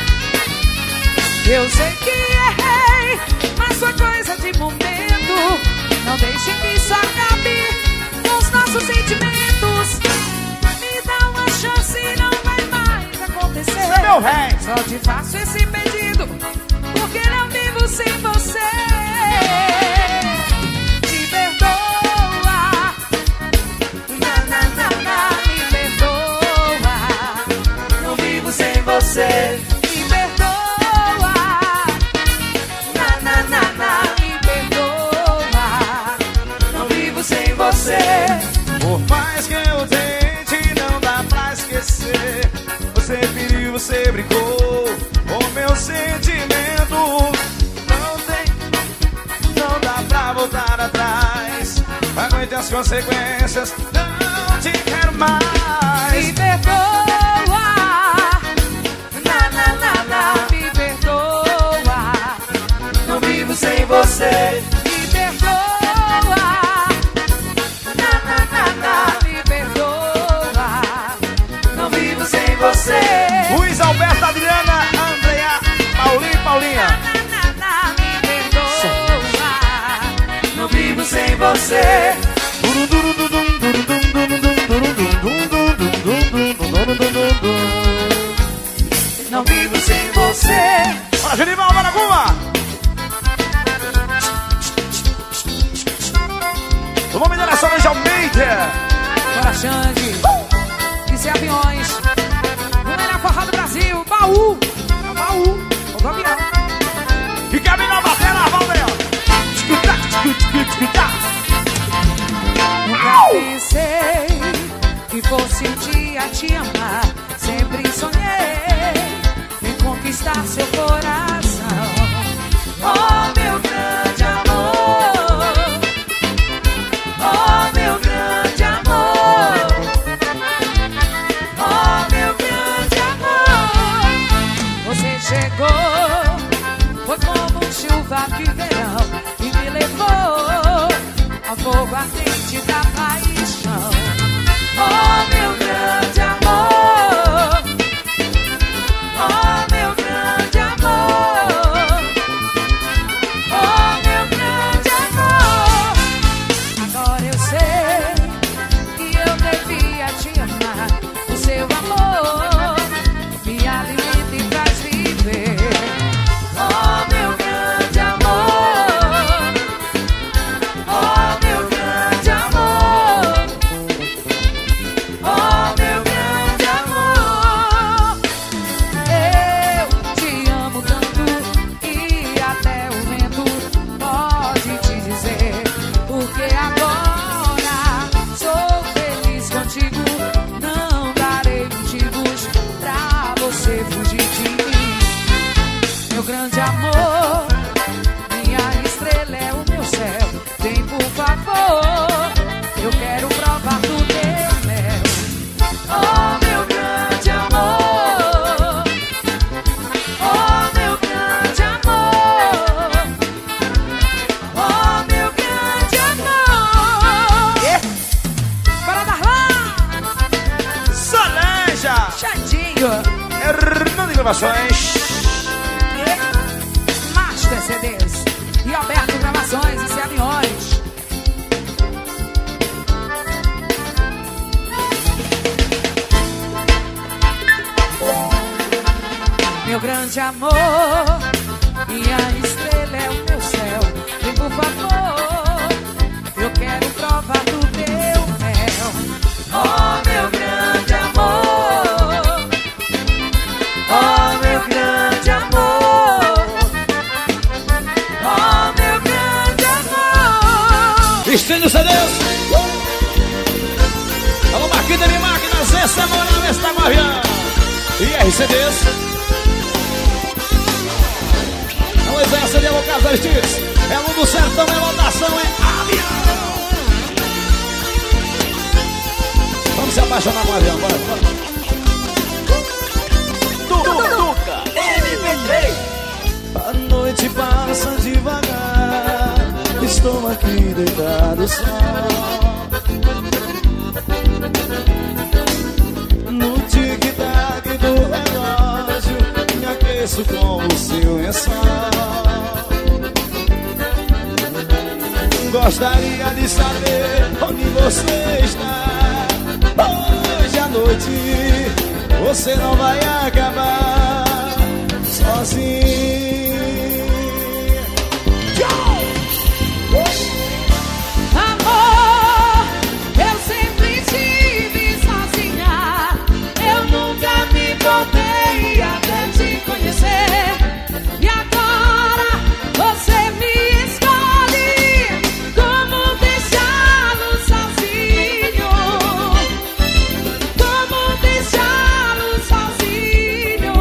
Eu sei que errei, mas foi coisa de momento. Não deixe que isso acabe com os nossos sentimentos. Me dá uma chance, não vai mais acontecer. Meu rei. Só te faço esse pedido, porque não vivo sem você. Me perdoa, me perdoa. Não vivo sem você. Me perdoa, me perdoa. Não vivo sem você. Por mais que eu tente, não dá pra esquecer. Você feriu, você brincou com meu sentimento. Não dá pra voltar atrás. Aguente as consequências, não te quero mais. Me perdoa, me perdoa. Não vivo sem você. Me perdoa, me perdoa. Não vivo sem você. Luiz Alberto, Adriana, Andrea, você. Não vivo sem você. Bora, Genival, bora, Guma! O nome dela é Solange Almeida. Bora, Xande. Disse aviões. O melhor forró do Brasil. Baú. Baú. O avião. E caminho na bateria, Valdeira. Nunca pensei que fosse um dia te amar. Sempre sonhei em conquistar seu coração. Oh, meu grande amor. Oh, meu grande amor. Oh, meu grande amor. Você chegou, foi como chuva de verão e me levou ao fogo ardente da paixão. Oh, meu grande amor. Oh, meu grande amor. Oh, meu grande amor. Agora eu sei que eu devia te amar. O seu amor me alimenta e faz viver. Oh, meu grande amor. Oh, meu grande amor. Oh, meu grande amor. Eu te amo tanto e até o vento pode te dizer. Porque agora sou feliz contigo. Não darei motivos pra você fugir de mim. Meu grande amor, minha estrela é o meu céu. Vem, por favor, eu quero provar do teu mel. Oh, meu grande amor. Oh, meu grande amor. Oh, meu grande amor. Para Darlan, Solange. Xandinho, Hernando Gravações. Master CDs e Alberto Gravações e Aviões. Meu grande amor, minha estrela é o meu céu. Vem, por favor, eu quero provar do teu mel. Oh, meu grande amor. Oh, meu grande amor. Oh, meu grande amor. Estênio CDs. Alô, Marquinhos de Máquinas, essa é moral, esta Guavião. E RCDs. Alô, Zé, CD, alô, Casa Aristides. É Lu do Sertão, é lotação, é avião. Vamos se apaixonar com o avião, bora. Tuca, MP3. A noite passa devagar, estou aqui deitado só. No tic-tac do relógio, me aqueço com o seu lençol. Gostaria de saber onde você está. Hoje à noite você não vai acabar sozinho. Amor, eu sempre estive sozinha. Eu nunca me importei até te conhecer. E agora você me escolhe. Como deixá-lo sozinho? Como deixá-lo sozinho?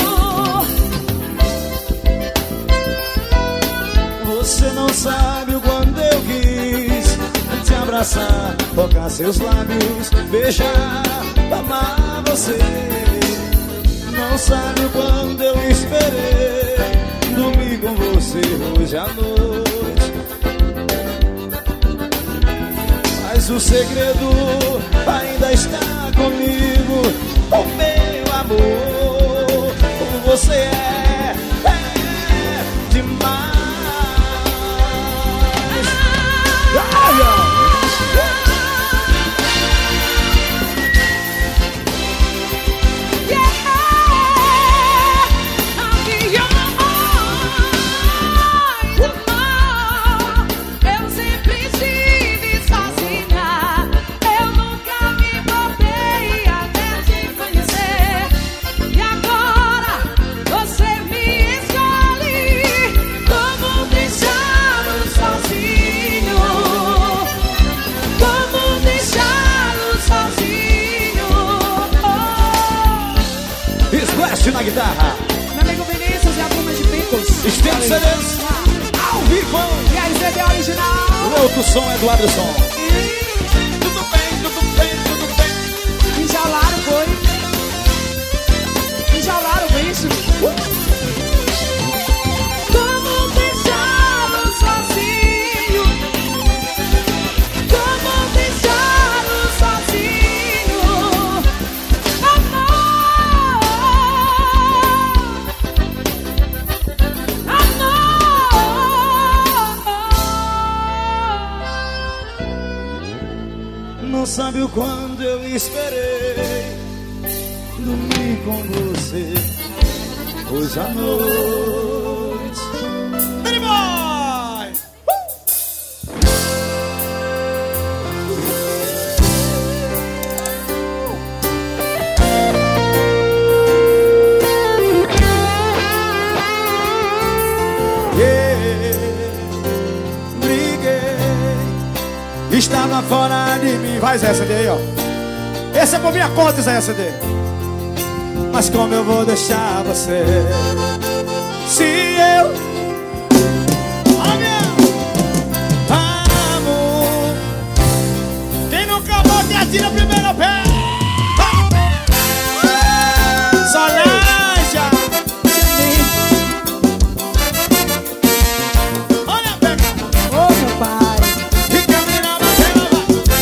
Você não sabe o quanto eu quis te abraçar, tocar seus lábios, beijar, amar você. Não sabe o quanto eu esperei dormir com você hoje à noite. Mas o segredo ainda está comigo, oh meu amor. Como você é demais. guitarra. Meu amigo Vinícius e a turma de Picos. Estilo CDs ao vivo. E aí, CD original. O outro som é do Adilson. Tudo bem, tudo bem, tudo bem. Enjaularam, foi. Enjaularam o bicho. Como deixá-lo sozinho? Como deixá-lo sozinho? Amor, amor. Não sabe o quanto eu esperei dormir com você hoje à noite. Baby boy! Briguei, estava fora de mim. Vai, Zé, CD aí, ó. Esse é por minha conta, Zé, CD. Mas como eu vou deixar você se eu amo? Quem nunca bota e atira primeiro pé. Solange, olha, pega. Ô, meu pai. Fica mirando a tela.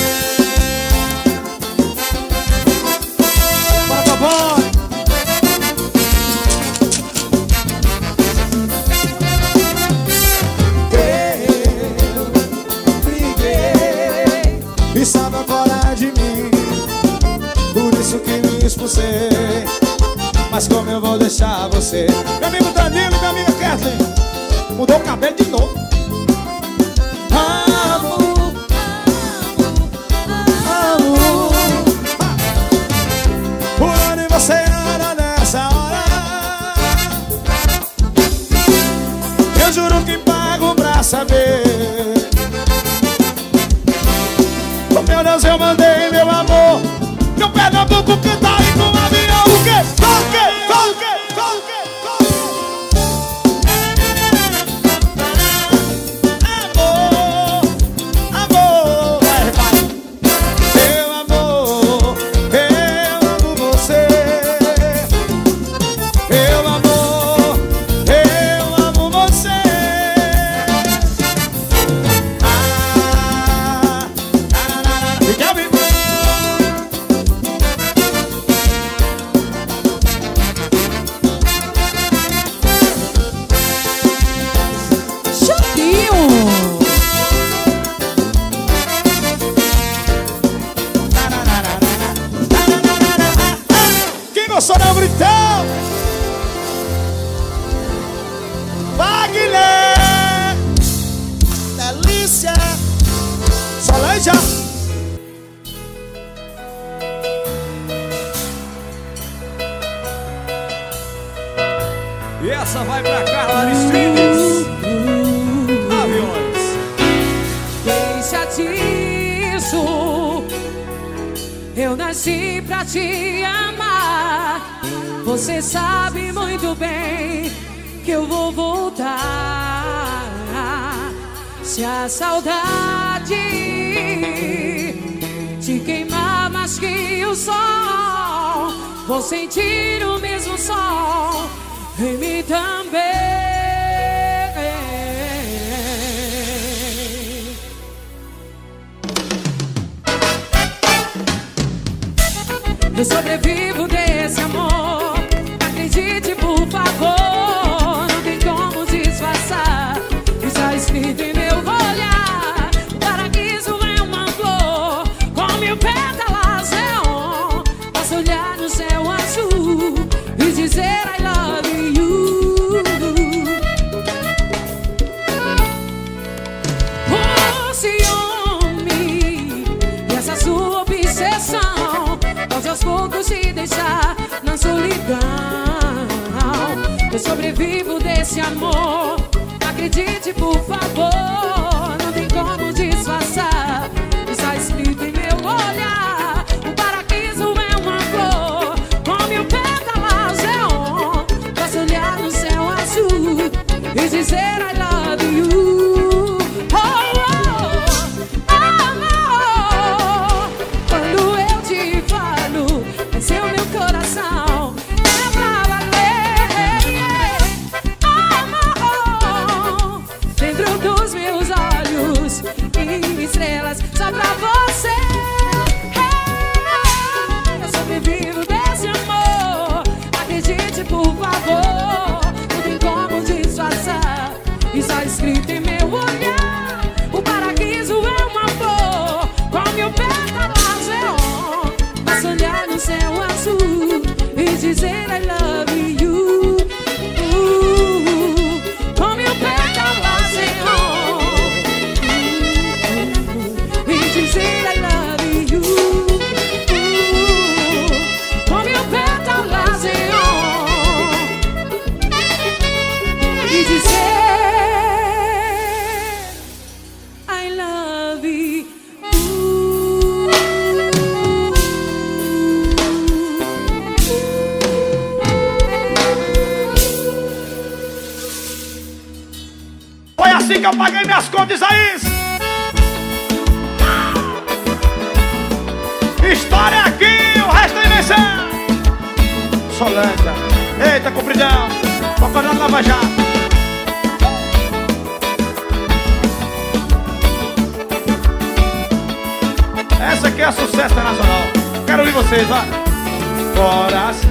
Bora, papai. Estava fora de mim, por isso que me expulsei. Mas como eu vou deixar você? Meu amigo Danilo e minha amiga Kathleen mudou o cabelo de novo. Amo, amo. Por onde você anda nessa hora? Eu juro que pago pra saber. Oh, meu Deus, eu mandei meu amor meu Pernambuco cantar aí com o avião. O quê? O quê? O quê? O quê? Amor, amor, vai, vai. Meu amor, eu amo você. Meu amor, eu amo você. Quem gostou não gritou? Wagner, delícia. Solange. E essa vai pra Carla Aristides. Aviões. Deixa disso. Eu nasci pra te amar. Você sabe muito bem que eu vou voltar. Se a saudade te queimar mais que o sol, vou sentir o mesmo sol em mim também. Eu sobrevivo desse amor. Acredite, por favor, não tem como disfarçar. Está escrito em meu olhar. O paraíso é uma flor com mil pétalas neon. Posso olhar no céu azul e dizer I love you. O ciúme e essa sua obsessão pode aos poucos te deixar na solidão. Eu sobrevivo desse amor. Acredite, por favor, não tem como disfarçar. Está escrito em meu olhar. O paraíso é uma flor com mil pétalas neon. dizer I love you. Oh, oh, amor, quando eu te falo, é seu meu coração, é pra valer. Amor, dentro dos meus olhos e estrelas só pra você. Eu sempre vivo desse amor, acredite por favor, não tem como disfarçar, está escrito em meu olhar. O paraíso é um amor, com mil pétalas é on. Posso olhar no céu azul e dizer I love you. Com mil pétalas é on, e dizer I love you. Com mil pétalas é on, e dizer I love you. Foi assim que eu paguei minhas contas, Isaías. História aqui, o resto é invenção. Solanta, eita, compridão, Coconut Lava Jato. Essa aqui é sucesso nacional. Quero ouvir vocês, ó. Coração.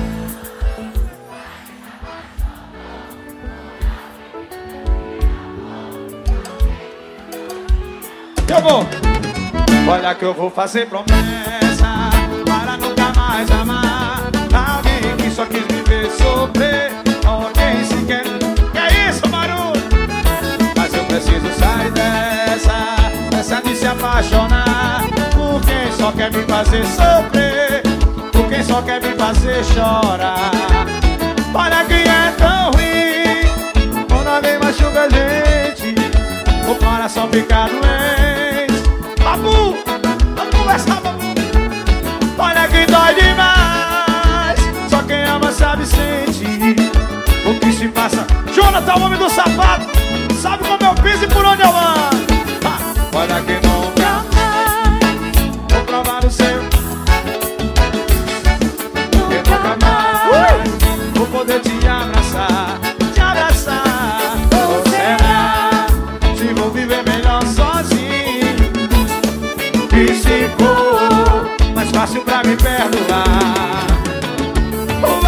Eu vou. Olha que eu vou fazer promessa para nunca mais amar alguém que só quis me ver sofrer. Alguém se quer. Que é isso, barulho? Mas eu preciso sair dessa de se apaixonar por quem só quer me fazer sofrer, por quem só quer me fazer chorar. Olha que é tão ruim quando alguém machuca a gente, o coração fica doente. Babu, vamos conversar, babu. Olha que dói demais, só quem ama sabe sente o que se passa. Jonathan, o homem do sapato, sabe como eu piso e por onde eu ando. Olha que nunca mais vou provar o seu, que nunca mais vou poder te abraçar, te abraçar. Ou será se vou viver melhor sozinho? E se for mais fácil pra me perdoar? O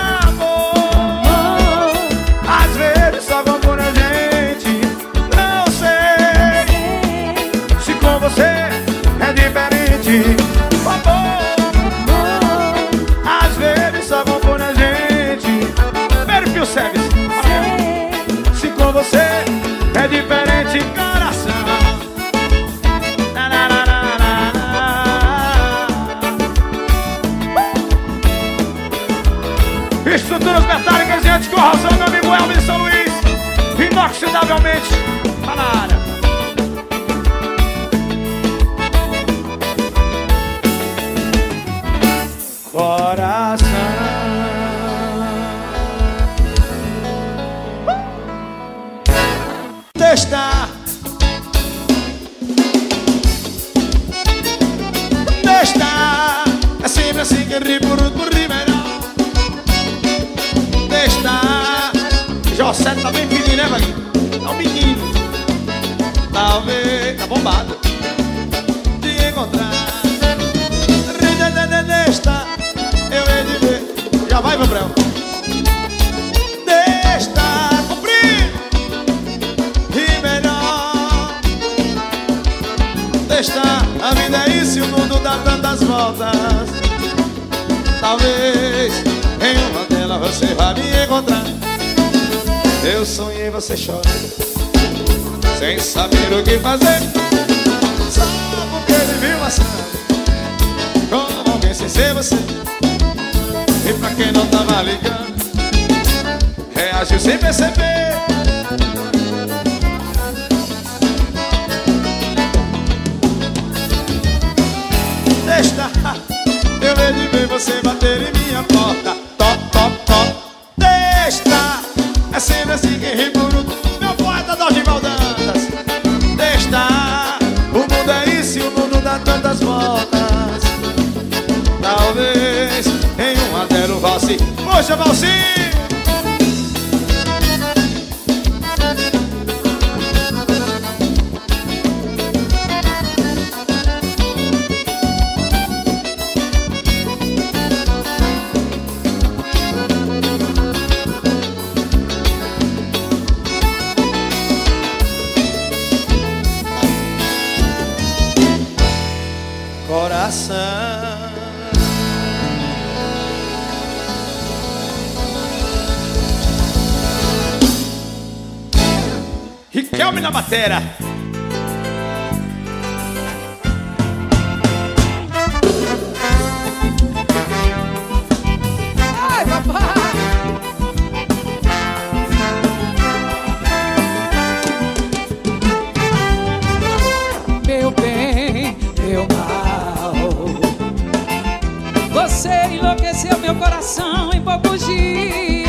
amor às vezes só compõe a gente. Não sei se com você é diferente. O amor às vezes só compõe a gente. Perfil Service. Se com você é diferente, coração. Estruturas metálicas e anticorrosão, meu amigo Elvis de São Luís. Inoxidavelmente, tá na área. Coração. Deixa é sempre assim que ri por Ribeirão. José tá bem fininho, né, Vaguinho? É um menino. Talvez, tá bombado de encontrar. Deixa eu hei de ver. Já vai, Gabriel. Deixa cumprir e melhor. Deixa, a vida é isso e o mundo dá tantas voltas. Talvez em uma delas você vai me encontrar. Eu sonhei, você chora, sem saber o que fazer, só porque ele viu maçã, como alguém sem ser você. E pra quem não tava ligando, reagiu sem perceber. Deixa, eu hei de ver você bater em minha porta. Top, top, top. Deixa, é sempre assim que ri por meu Poxa, Valzinho! Riquelme na batera. Ai, papai. Meu bem, meu mal, você enlouqueceu meu coração em poucos dias.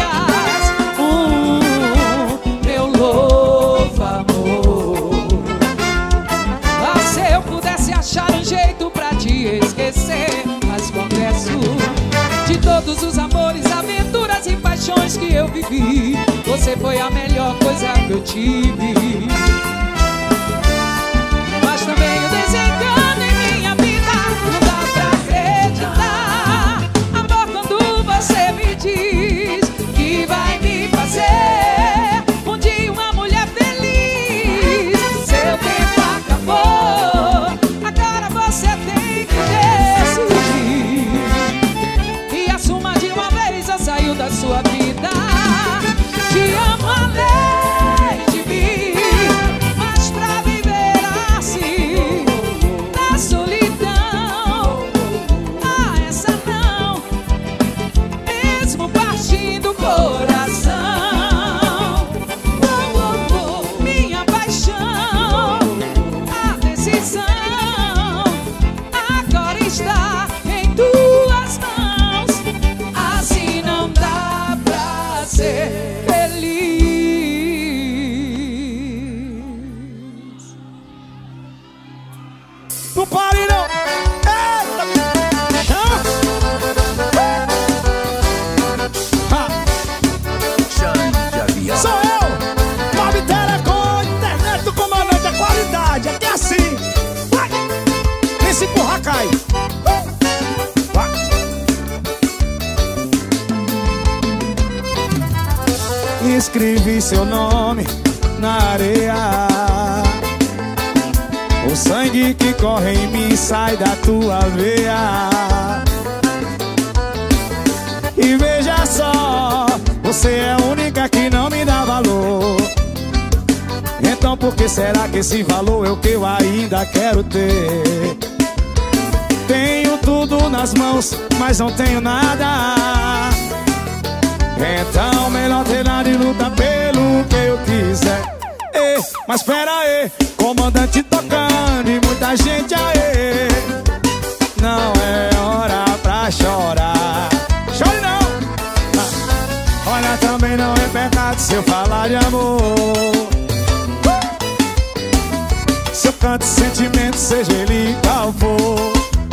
Meu louco amor, ah, se eu pudesse achar um jeito pra te esquecer, mas confesso, de todos os amores, aventuras e paixões que eu vivi, você foi a melhor coisa que eu tive. Mas também o desencano em minha vida não dá pra acreditar. Amor, quando você me diz que vai me fazer um dia uma mulher feliz. Seu tempo acabou, agora você tem que decidir. E assuma de uma vez, eu saio da sua vida. Te amo além de mim, mas pra viver assim, na solidão, ah, essa não, mesmo partindo o coração. Minha paixão, a decisão agora está em tuas mãos. Assim não dá pra ser feliz. Não pare não! Eita! Chama! Sou eu! Bob Telecom, internet do comandante, a qualidade, aqui é assim! Vai! Quem se empurrar cai! Vai! Escrevi seu nome na areia. O sangue que corre em mim sai da tua veia. E veja só, você é a única que não me dá valor. Então por que será que esse valor é o que eu ainda quero ter? Tenho tudo nas mãos, mas não tenho nada. Então melhor ter nada e lutar pelo que eu quiser. Ei, mas pera aí, comandante tocando e muita gente aí. Não é hora pra chorar. Chore não! Olha, também não é pecado se eu falar de amor. Se eu canto sentimento, seja ele qual for,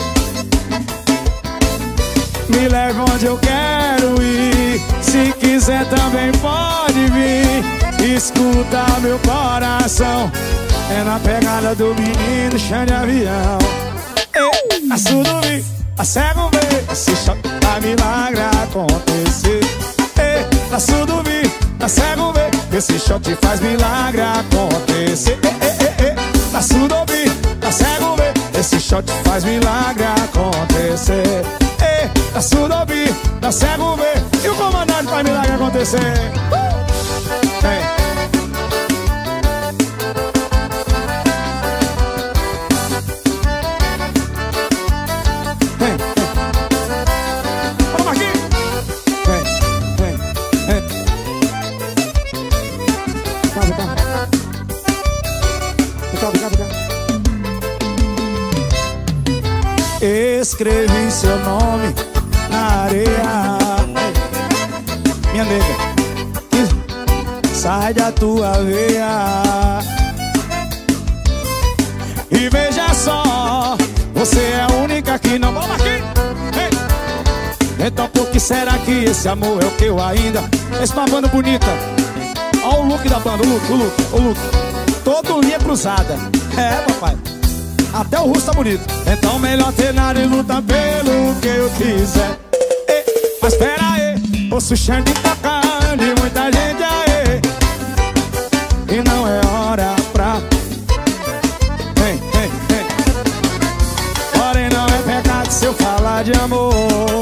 me leve onde eu quero ir. Se quiser também pode vir. Escuta meu coração, é na pegada do menino chão de avião. Ei, a surdo vi, a cego vê, esse choque pra milagre acontecer. Ei, a surdo vi, a cego vê, esse choque faz milagre acontecer. A surdo vi, a cego vê, esse shot faz milagre acontecer. Ei, a surdo vi, a cego vê, e o comandante faz milagre acontecer. Ei. Escrevi seu nome na areia. Minha nega, sai da tua veia. E veja só, você é a única que não... Vamos aqui! Ei. Então por que será que esse amor é o que eu ainda... Esse é uma banda bonita. Olha o look da banda, o look. Todo linha cruzada. É, papai. Até o russo tá bonito. Então melhor ter nada e lutar pelo que eu quiser. Mas pera aí, ouço o Xande tocando e muita gente aí. E não é hora pra... Vem. Porém não é pecado se eu falar de amor.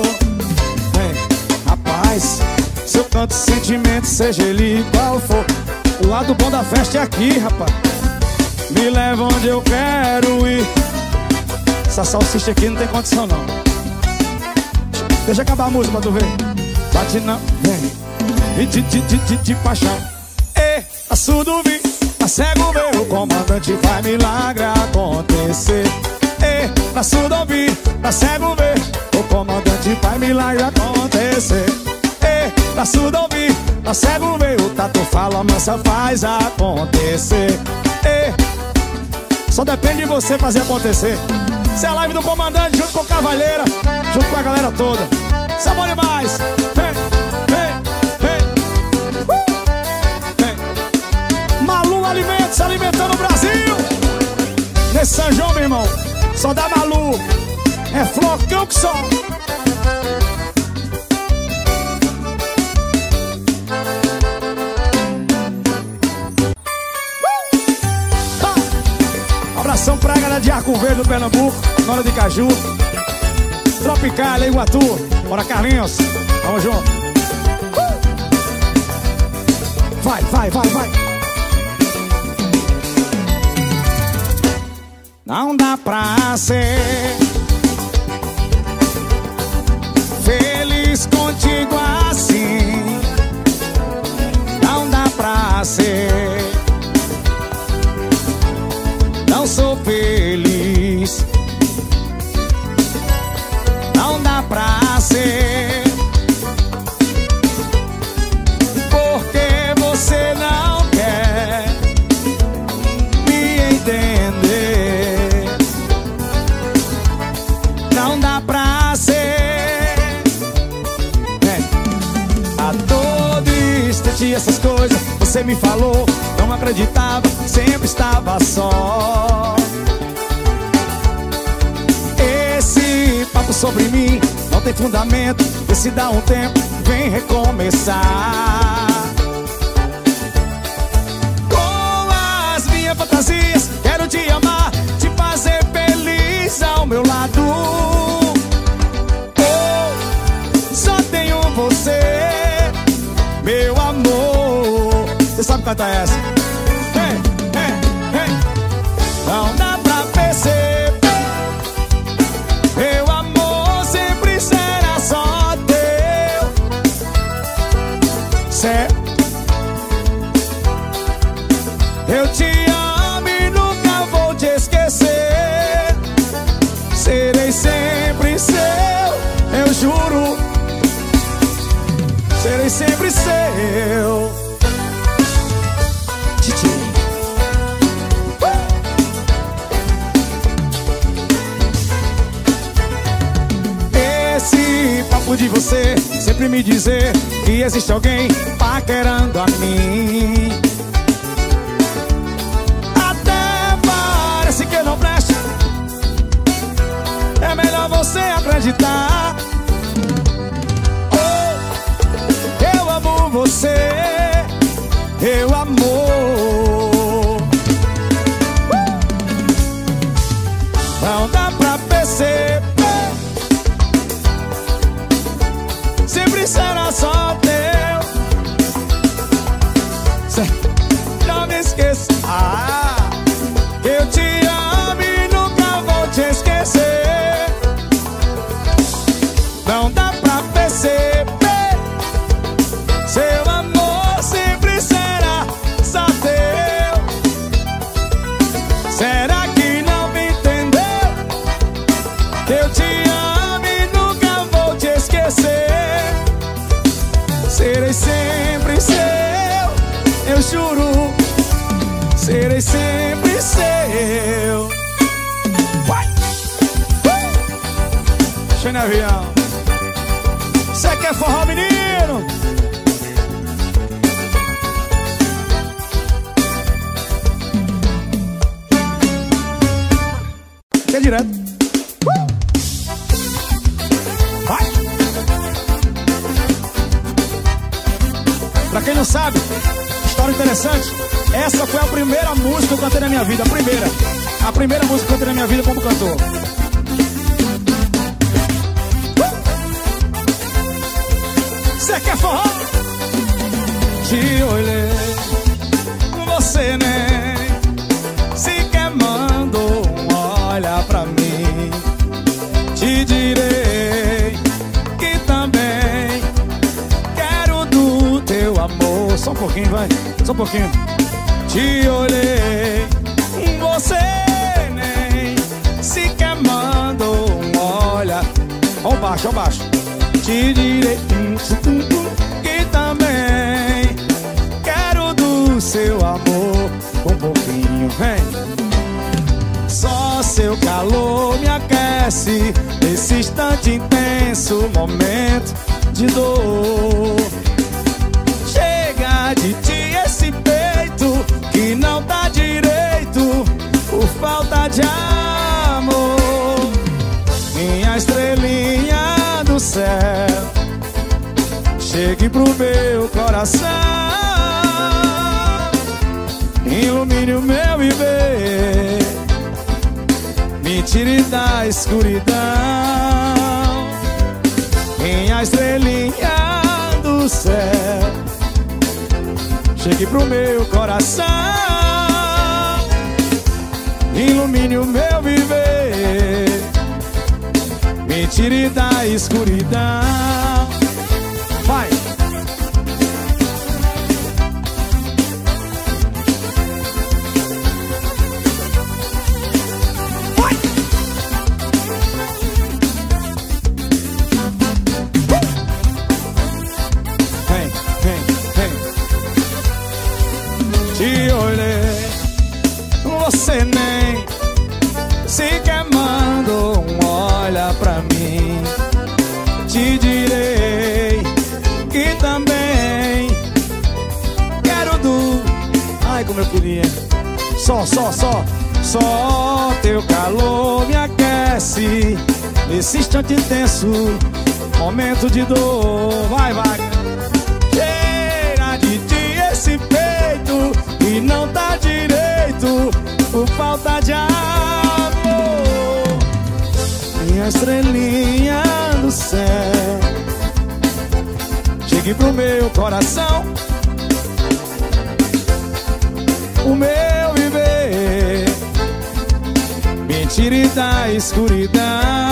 Rapaz, se eu canto sentimento, seja ele qual for, o lado bom da festa é aqui, rapaz. Me leva onde eu quero ir. Essa salsicha aqui não tem condição não. Deixa acabar a música pra tu ver. Bate não, vem. E de paixão. Tá surdo vir, tá cego ver. O comandante faz milagre acontecer. Tá surdo ouvir, tá cego ver. O comandante faz milagre acontecer. Tá surdo ouvir, tá cego ver. O tatu fala, mansa faz acontecer. Só depende de você fazer acontecer. Isso é a live do comandante junto com a Cavalheira, junto com a galera toda. Isso é bom demais. Vem. Malu Alimentos, alimentando o Brasil. Nesse São João, meu irmão, só dá Malu. É flocão que só. Abração pra galera de Arco Verde do Pernambuco, Nora de Caju, Tropicália, Iguatu. Bora, Carlinhos, vamos junto. Vai. Não dá pra ser feliz contigo assim. Não dá pra ser. Não sou feliz. Não dá pra ser. Porque você não quer me entender. Não dá pra ser. A todo instante essas coisas você me falou. Não acreditava, sempre estava só. Esse papo sobre mim não tem fundamento. Vê se dá um tempo, vem recomeçar. Com as minhas fantasias, quero te amar, te fazer feliz ao meu lado. Oh, só tenho você, meu amor. Você sabe cantar essa? Não dá pra perceber. Meu amor sempre será só teu. Eu te amo e nunca vou te esquecer. Serei sempre seu, eu juro. Serei sempre seu. De você sempre me dizer que existe alguém paquerando a mim. Até parece que não presta. É melhor você acreditar. Oh, eu amo você, eu amor. Não dá pra perceber. Sempre será só teu. Não me esqueça. Eu te amo e nunca vou te esquecer. Não dá pra perceber. Seu amor sempre será só teu. Será que não me entendeu? Eu te amo e nunca vou te esquecer. Serei sempre seu, eu juro. Serei sempre seu. Vai! Cheio no avião. quer forró, menino? Quer direto? Vai! Pra quem não sabe, história interessante. Essa foi a primeira música que eu cantei na minha vida. A primeira música que eu cantei na minha vida como cantor. Você quer forró? Te olhei, você nem sequer mandou um olhar pra mim. Te direi que também quero do teu amor. Só um pouquinho, vai, só um pouquinho. Te olhei, você nem sequer mandou um olhar. Ó baixo, ó baixo. Te direi que também quero do seu amor. Um pouquinho, vem. Só seu calor me aquece nesse instante intenso, momento de dor. Chega de ti esse peito que não dá direito por falta de amor. Minha estrelinha do céu, chegue pro meu coração, ilumine o meu viver, me tire da escuridão. Minha estrelinha do céu, chegue pro meu coração, ilumine o meu viver, me tire da escuridão. Vai! Vai! Vem, vem, vem. Te olhei, você nem sequer mandou um olhar pra mim. Te direi que também quero do... Ai, como eu queria. Só teu calor me aquece nesse instante intenso, momento de dor. Vai, vai. Cheira de ti esse peito e não dá direito por falta de amor. Minha estrelinha do céu, chegue pro meu coração, o meu viver, me tire da escuridão.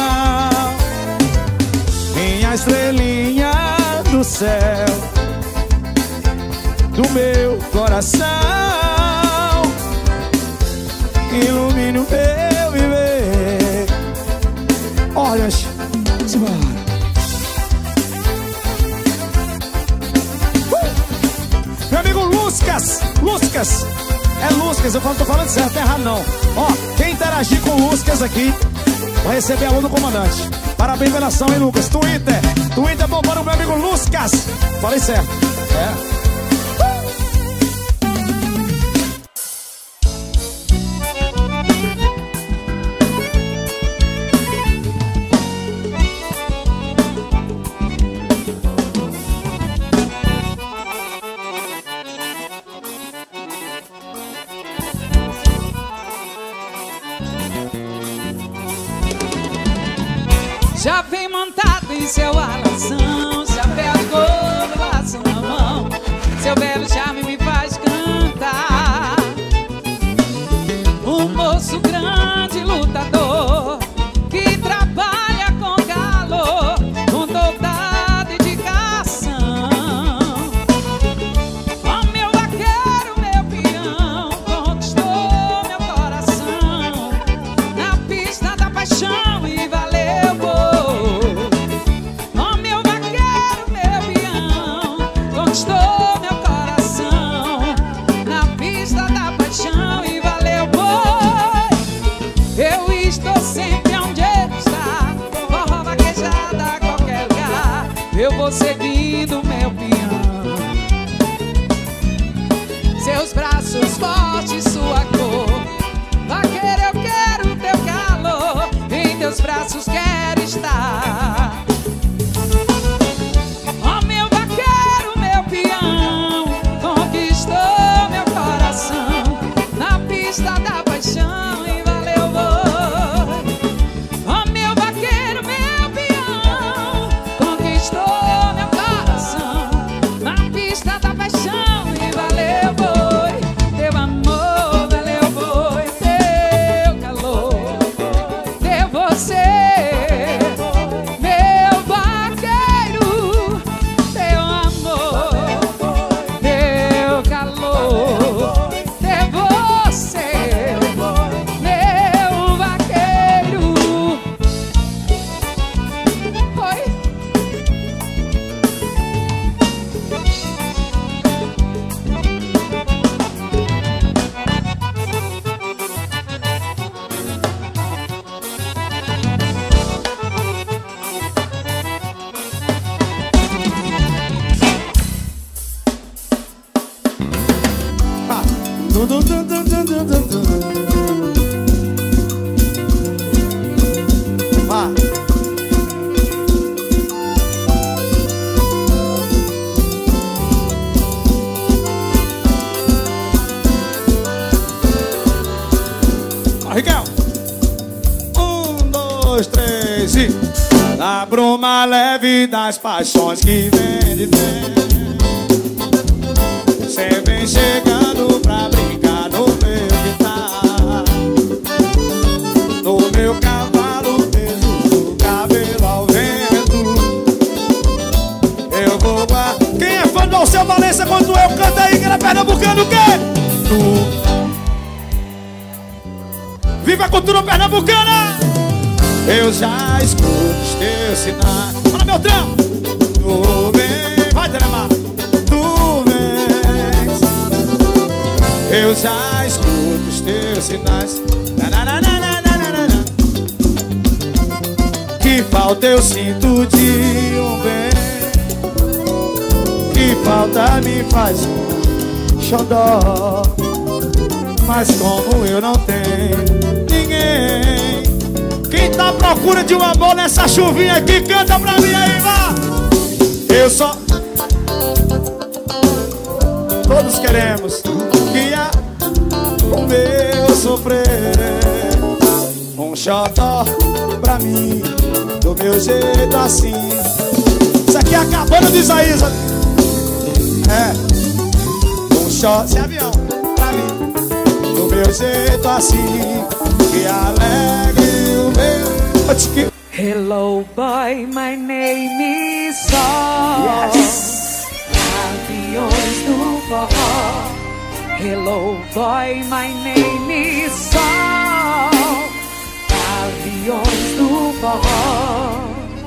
Minha estrelinha do céu, do meu coração, ilumine o meu viver. Olha, simbora. Meu amigo Luscas, é Luscas, eu tô falando certo, não é errado não. Ó, quem interagir com o Luscas aqui vai receber a mão do comandante. Parabéns pela ação, hein, Lucas? Twitter bombando o meu amigo Luscas. Falei certo, é. Já vem montado em seu alazão, chapéu de couro, laço na mão, seu belo charme me faz cantar. Um moço grande, lutador, que trabalha com calor, com toda dedicação. Ó meu vaqueiro, meu peão, conquistou meu coração na pista da paixão e valeu. Ó meu vaqueiro, teus braços quero estar. Ó meu vaqueiro, meu peão, conquistou meu coração na pista da paixão e valeu, boi. Ó meu vaqueiro, meu peão, conquistou meu coração na pista da paixão e valeu, boi. Teu amor valeu, boi. Teu calor deu você. Meu vaqueiro, teu amor, teu calor deu você. Meu vaqueiro. Oi. Vai. Riquel. 1, 2, 3 e... Na bruma leve das paixões que vem de dentro, cê vem chegando pra brincar no meu guitarra, no meu cavalo, beijo do cabelo ao vento. Eu vou guardar. Quem é fã do Alceu Valença quando eu canto aí, que era pernambucano, o quê? Tu. Viva a cultura pernambucana! Eu já escuto os teus sinais. Fala, meu trão! Tu vem, vai, Telemar! Tu vens. Eu já escuto os teus sinais. Nananana. Que falta eu sinto de um bem, que falta me faz um xodó. Mas como eu não tenho ninguém, quem tá à procura de um amor nessa chuvinha aqui, canta pra mim aí, vá! Eu só... Todos queremos que o meu sofrer um xodó pra mim, do meu jeito assim. Isso aqui é a cabana de Isaías. É um xodó, esse avião pra mim, do meu jeito assim, que alegre o meu. Hello boy, my name is Sol. Yes. Aviões do forró. Hello boy, my name is Sol. Aviões do forró.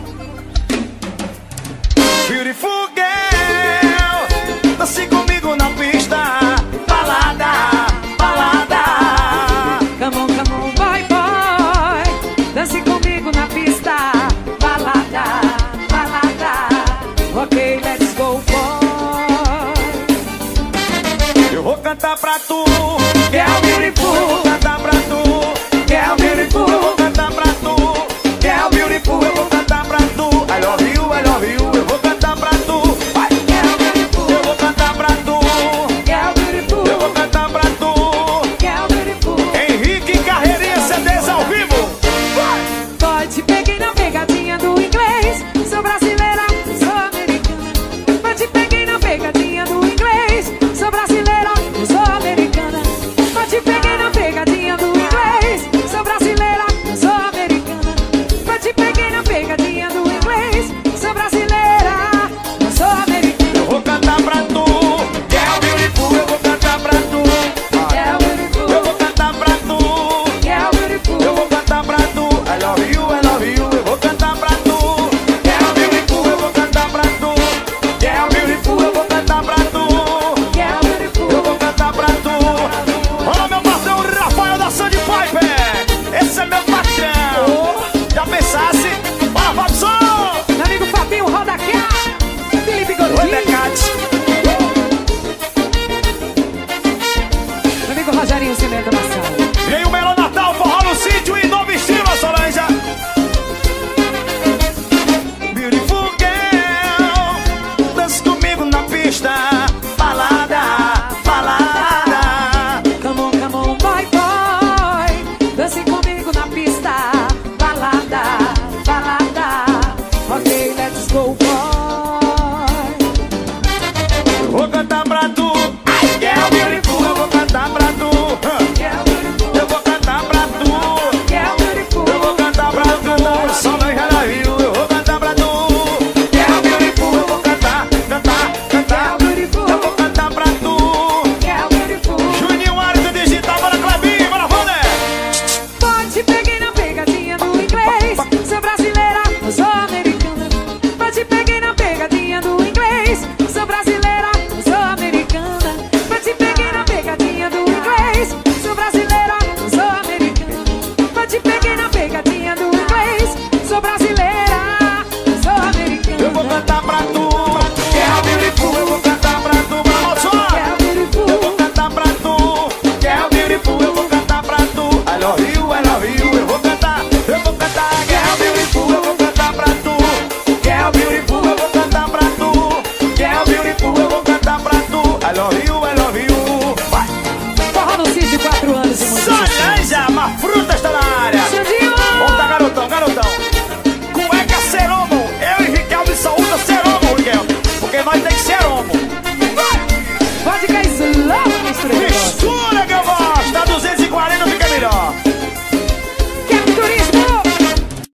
Beautiful girl, dance comigo na pista. Balada, balada. Come on, boy, boy. Dance comigo na pista. Balada, balada. Ok, let's go, boy. Eu vou cantar pra tu, Que é o beautiful. eu vou cantar pra tu, Que é o beautiful. eu vou cantar pra tu, Que é o beautiful. eu vou cantar pra tu. I love you, I love you. Eu vou cantar pra tu, vai. Que é o beautiful. Eu vou cantar pra tu, Que é o beautiful. eu vou cantar pra tu. Que é o beautiful. Henrique Carreirinha, CDs ao vivo. Boy, te peguei na pegadinha do inglês. Sou brasileira, sou americana. Boy, te peguei na pegadinha do inglês. Sou brasileira, sou americana. Boy, te peguei na pegadinha do inglês. Sou brasileira, sou americana. Boy, te peguei na pegadinha do inglês. Sou brasileira, sou americana. Eu vou cantar pra tu, que é o beautiful. Eu vou cantar pra tu, Que é o beautiful. eu vou cantar pra tu. Que é o beautiful. Eu vou cantar pra tu, I love you, I love you. Eu vou cantar pra tu, que é o beautiful. Eu vou cantar pra tu, que é o beautiful. Eu vou cantar pra tu, Que é o beautiful. eu vou cantar pra tu. Olha meu patrão Rafael da Sandy Piper, esse é meu patrão. Já pensasse? Bora, Fabson! Meu amigo Fabinho, roda cá. Felipe Oi, Godinho. Decate. Meu amigo Rogerinho Cimento Massal. Vem o Melhor Natal, forró no sítio e novo estilo, Solange. Pode cair slow, mistura.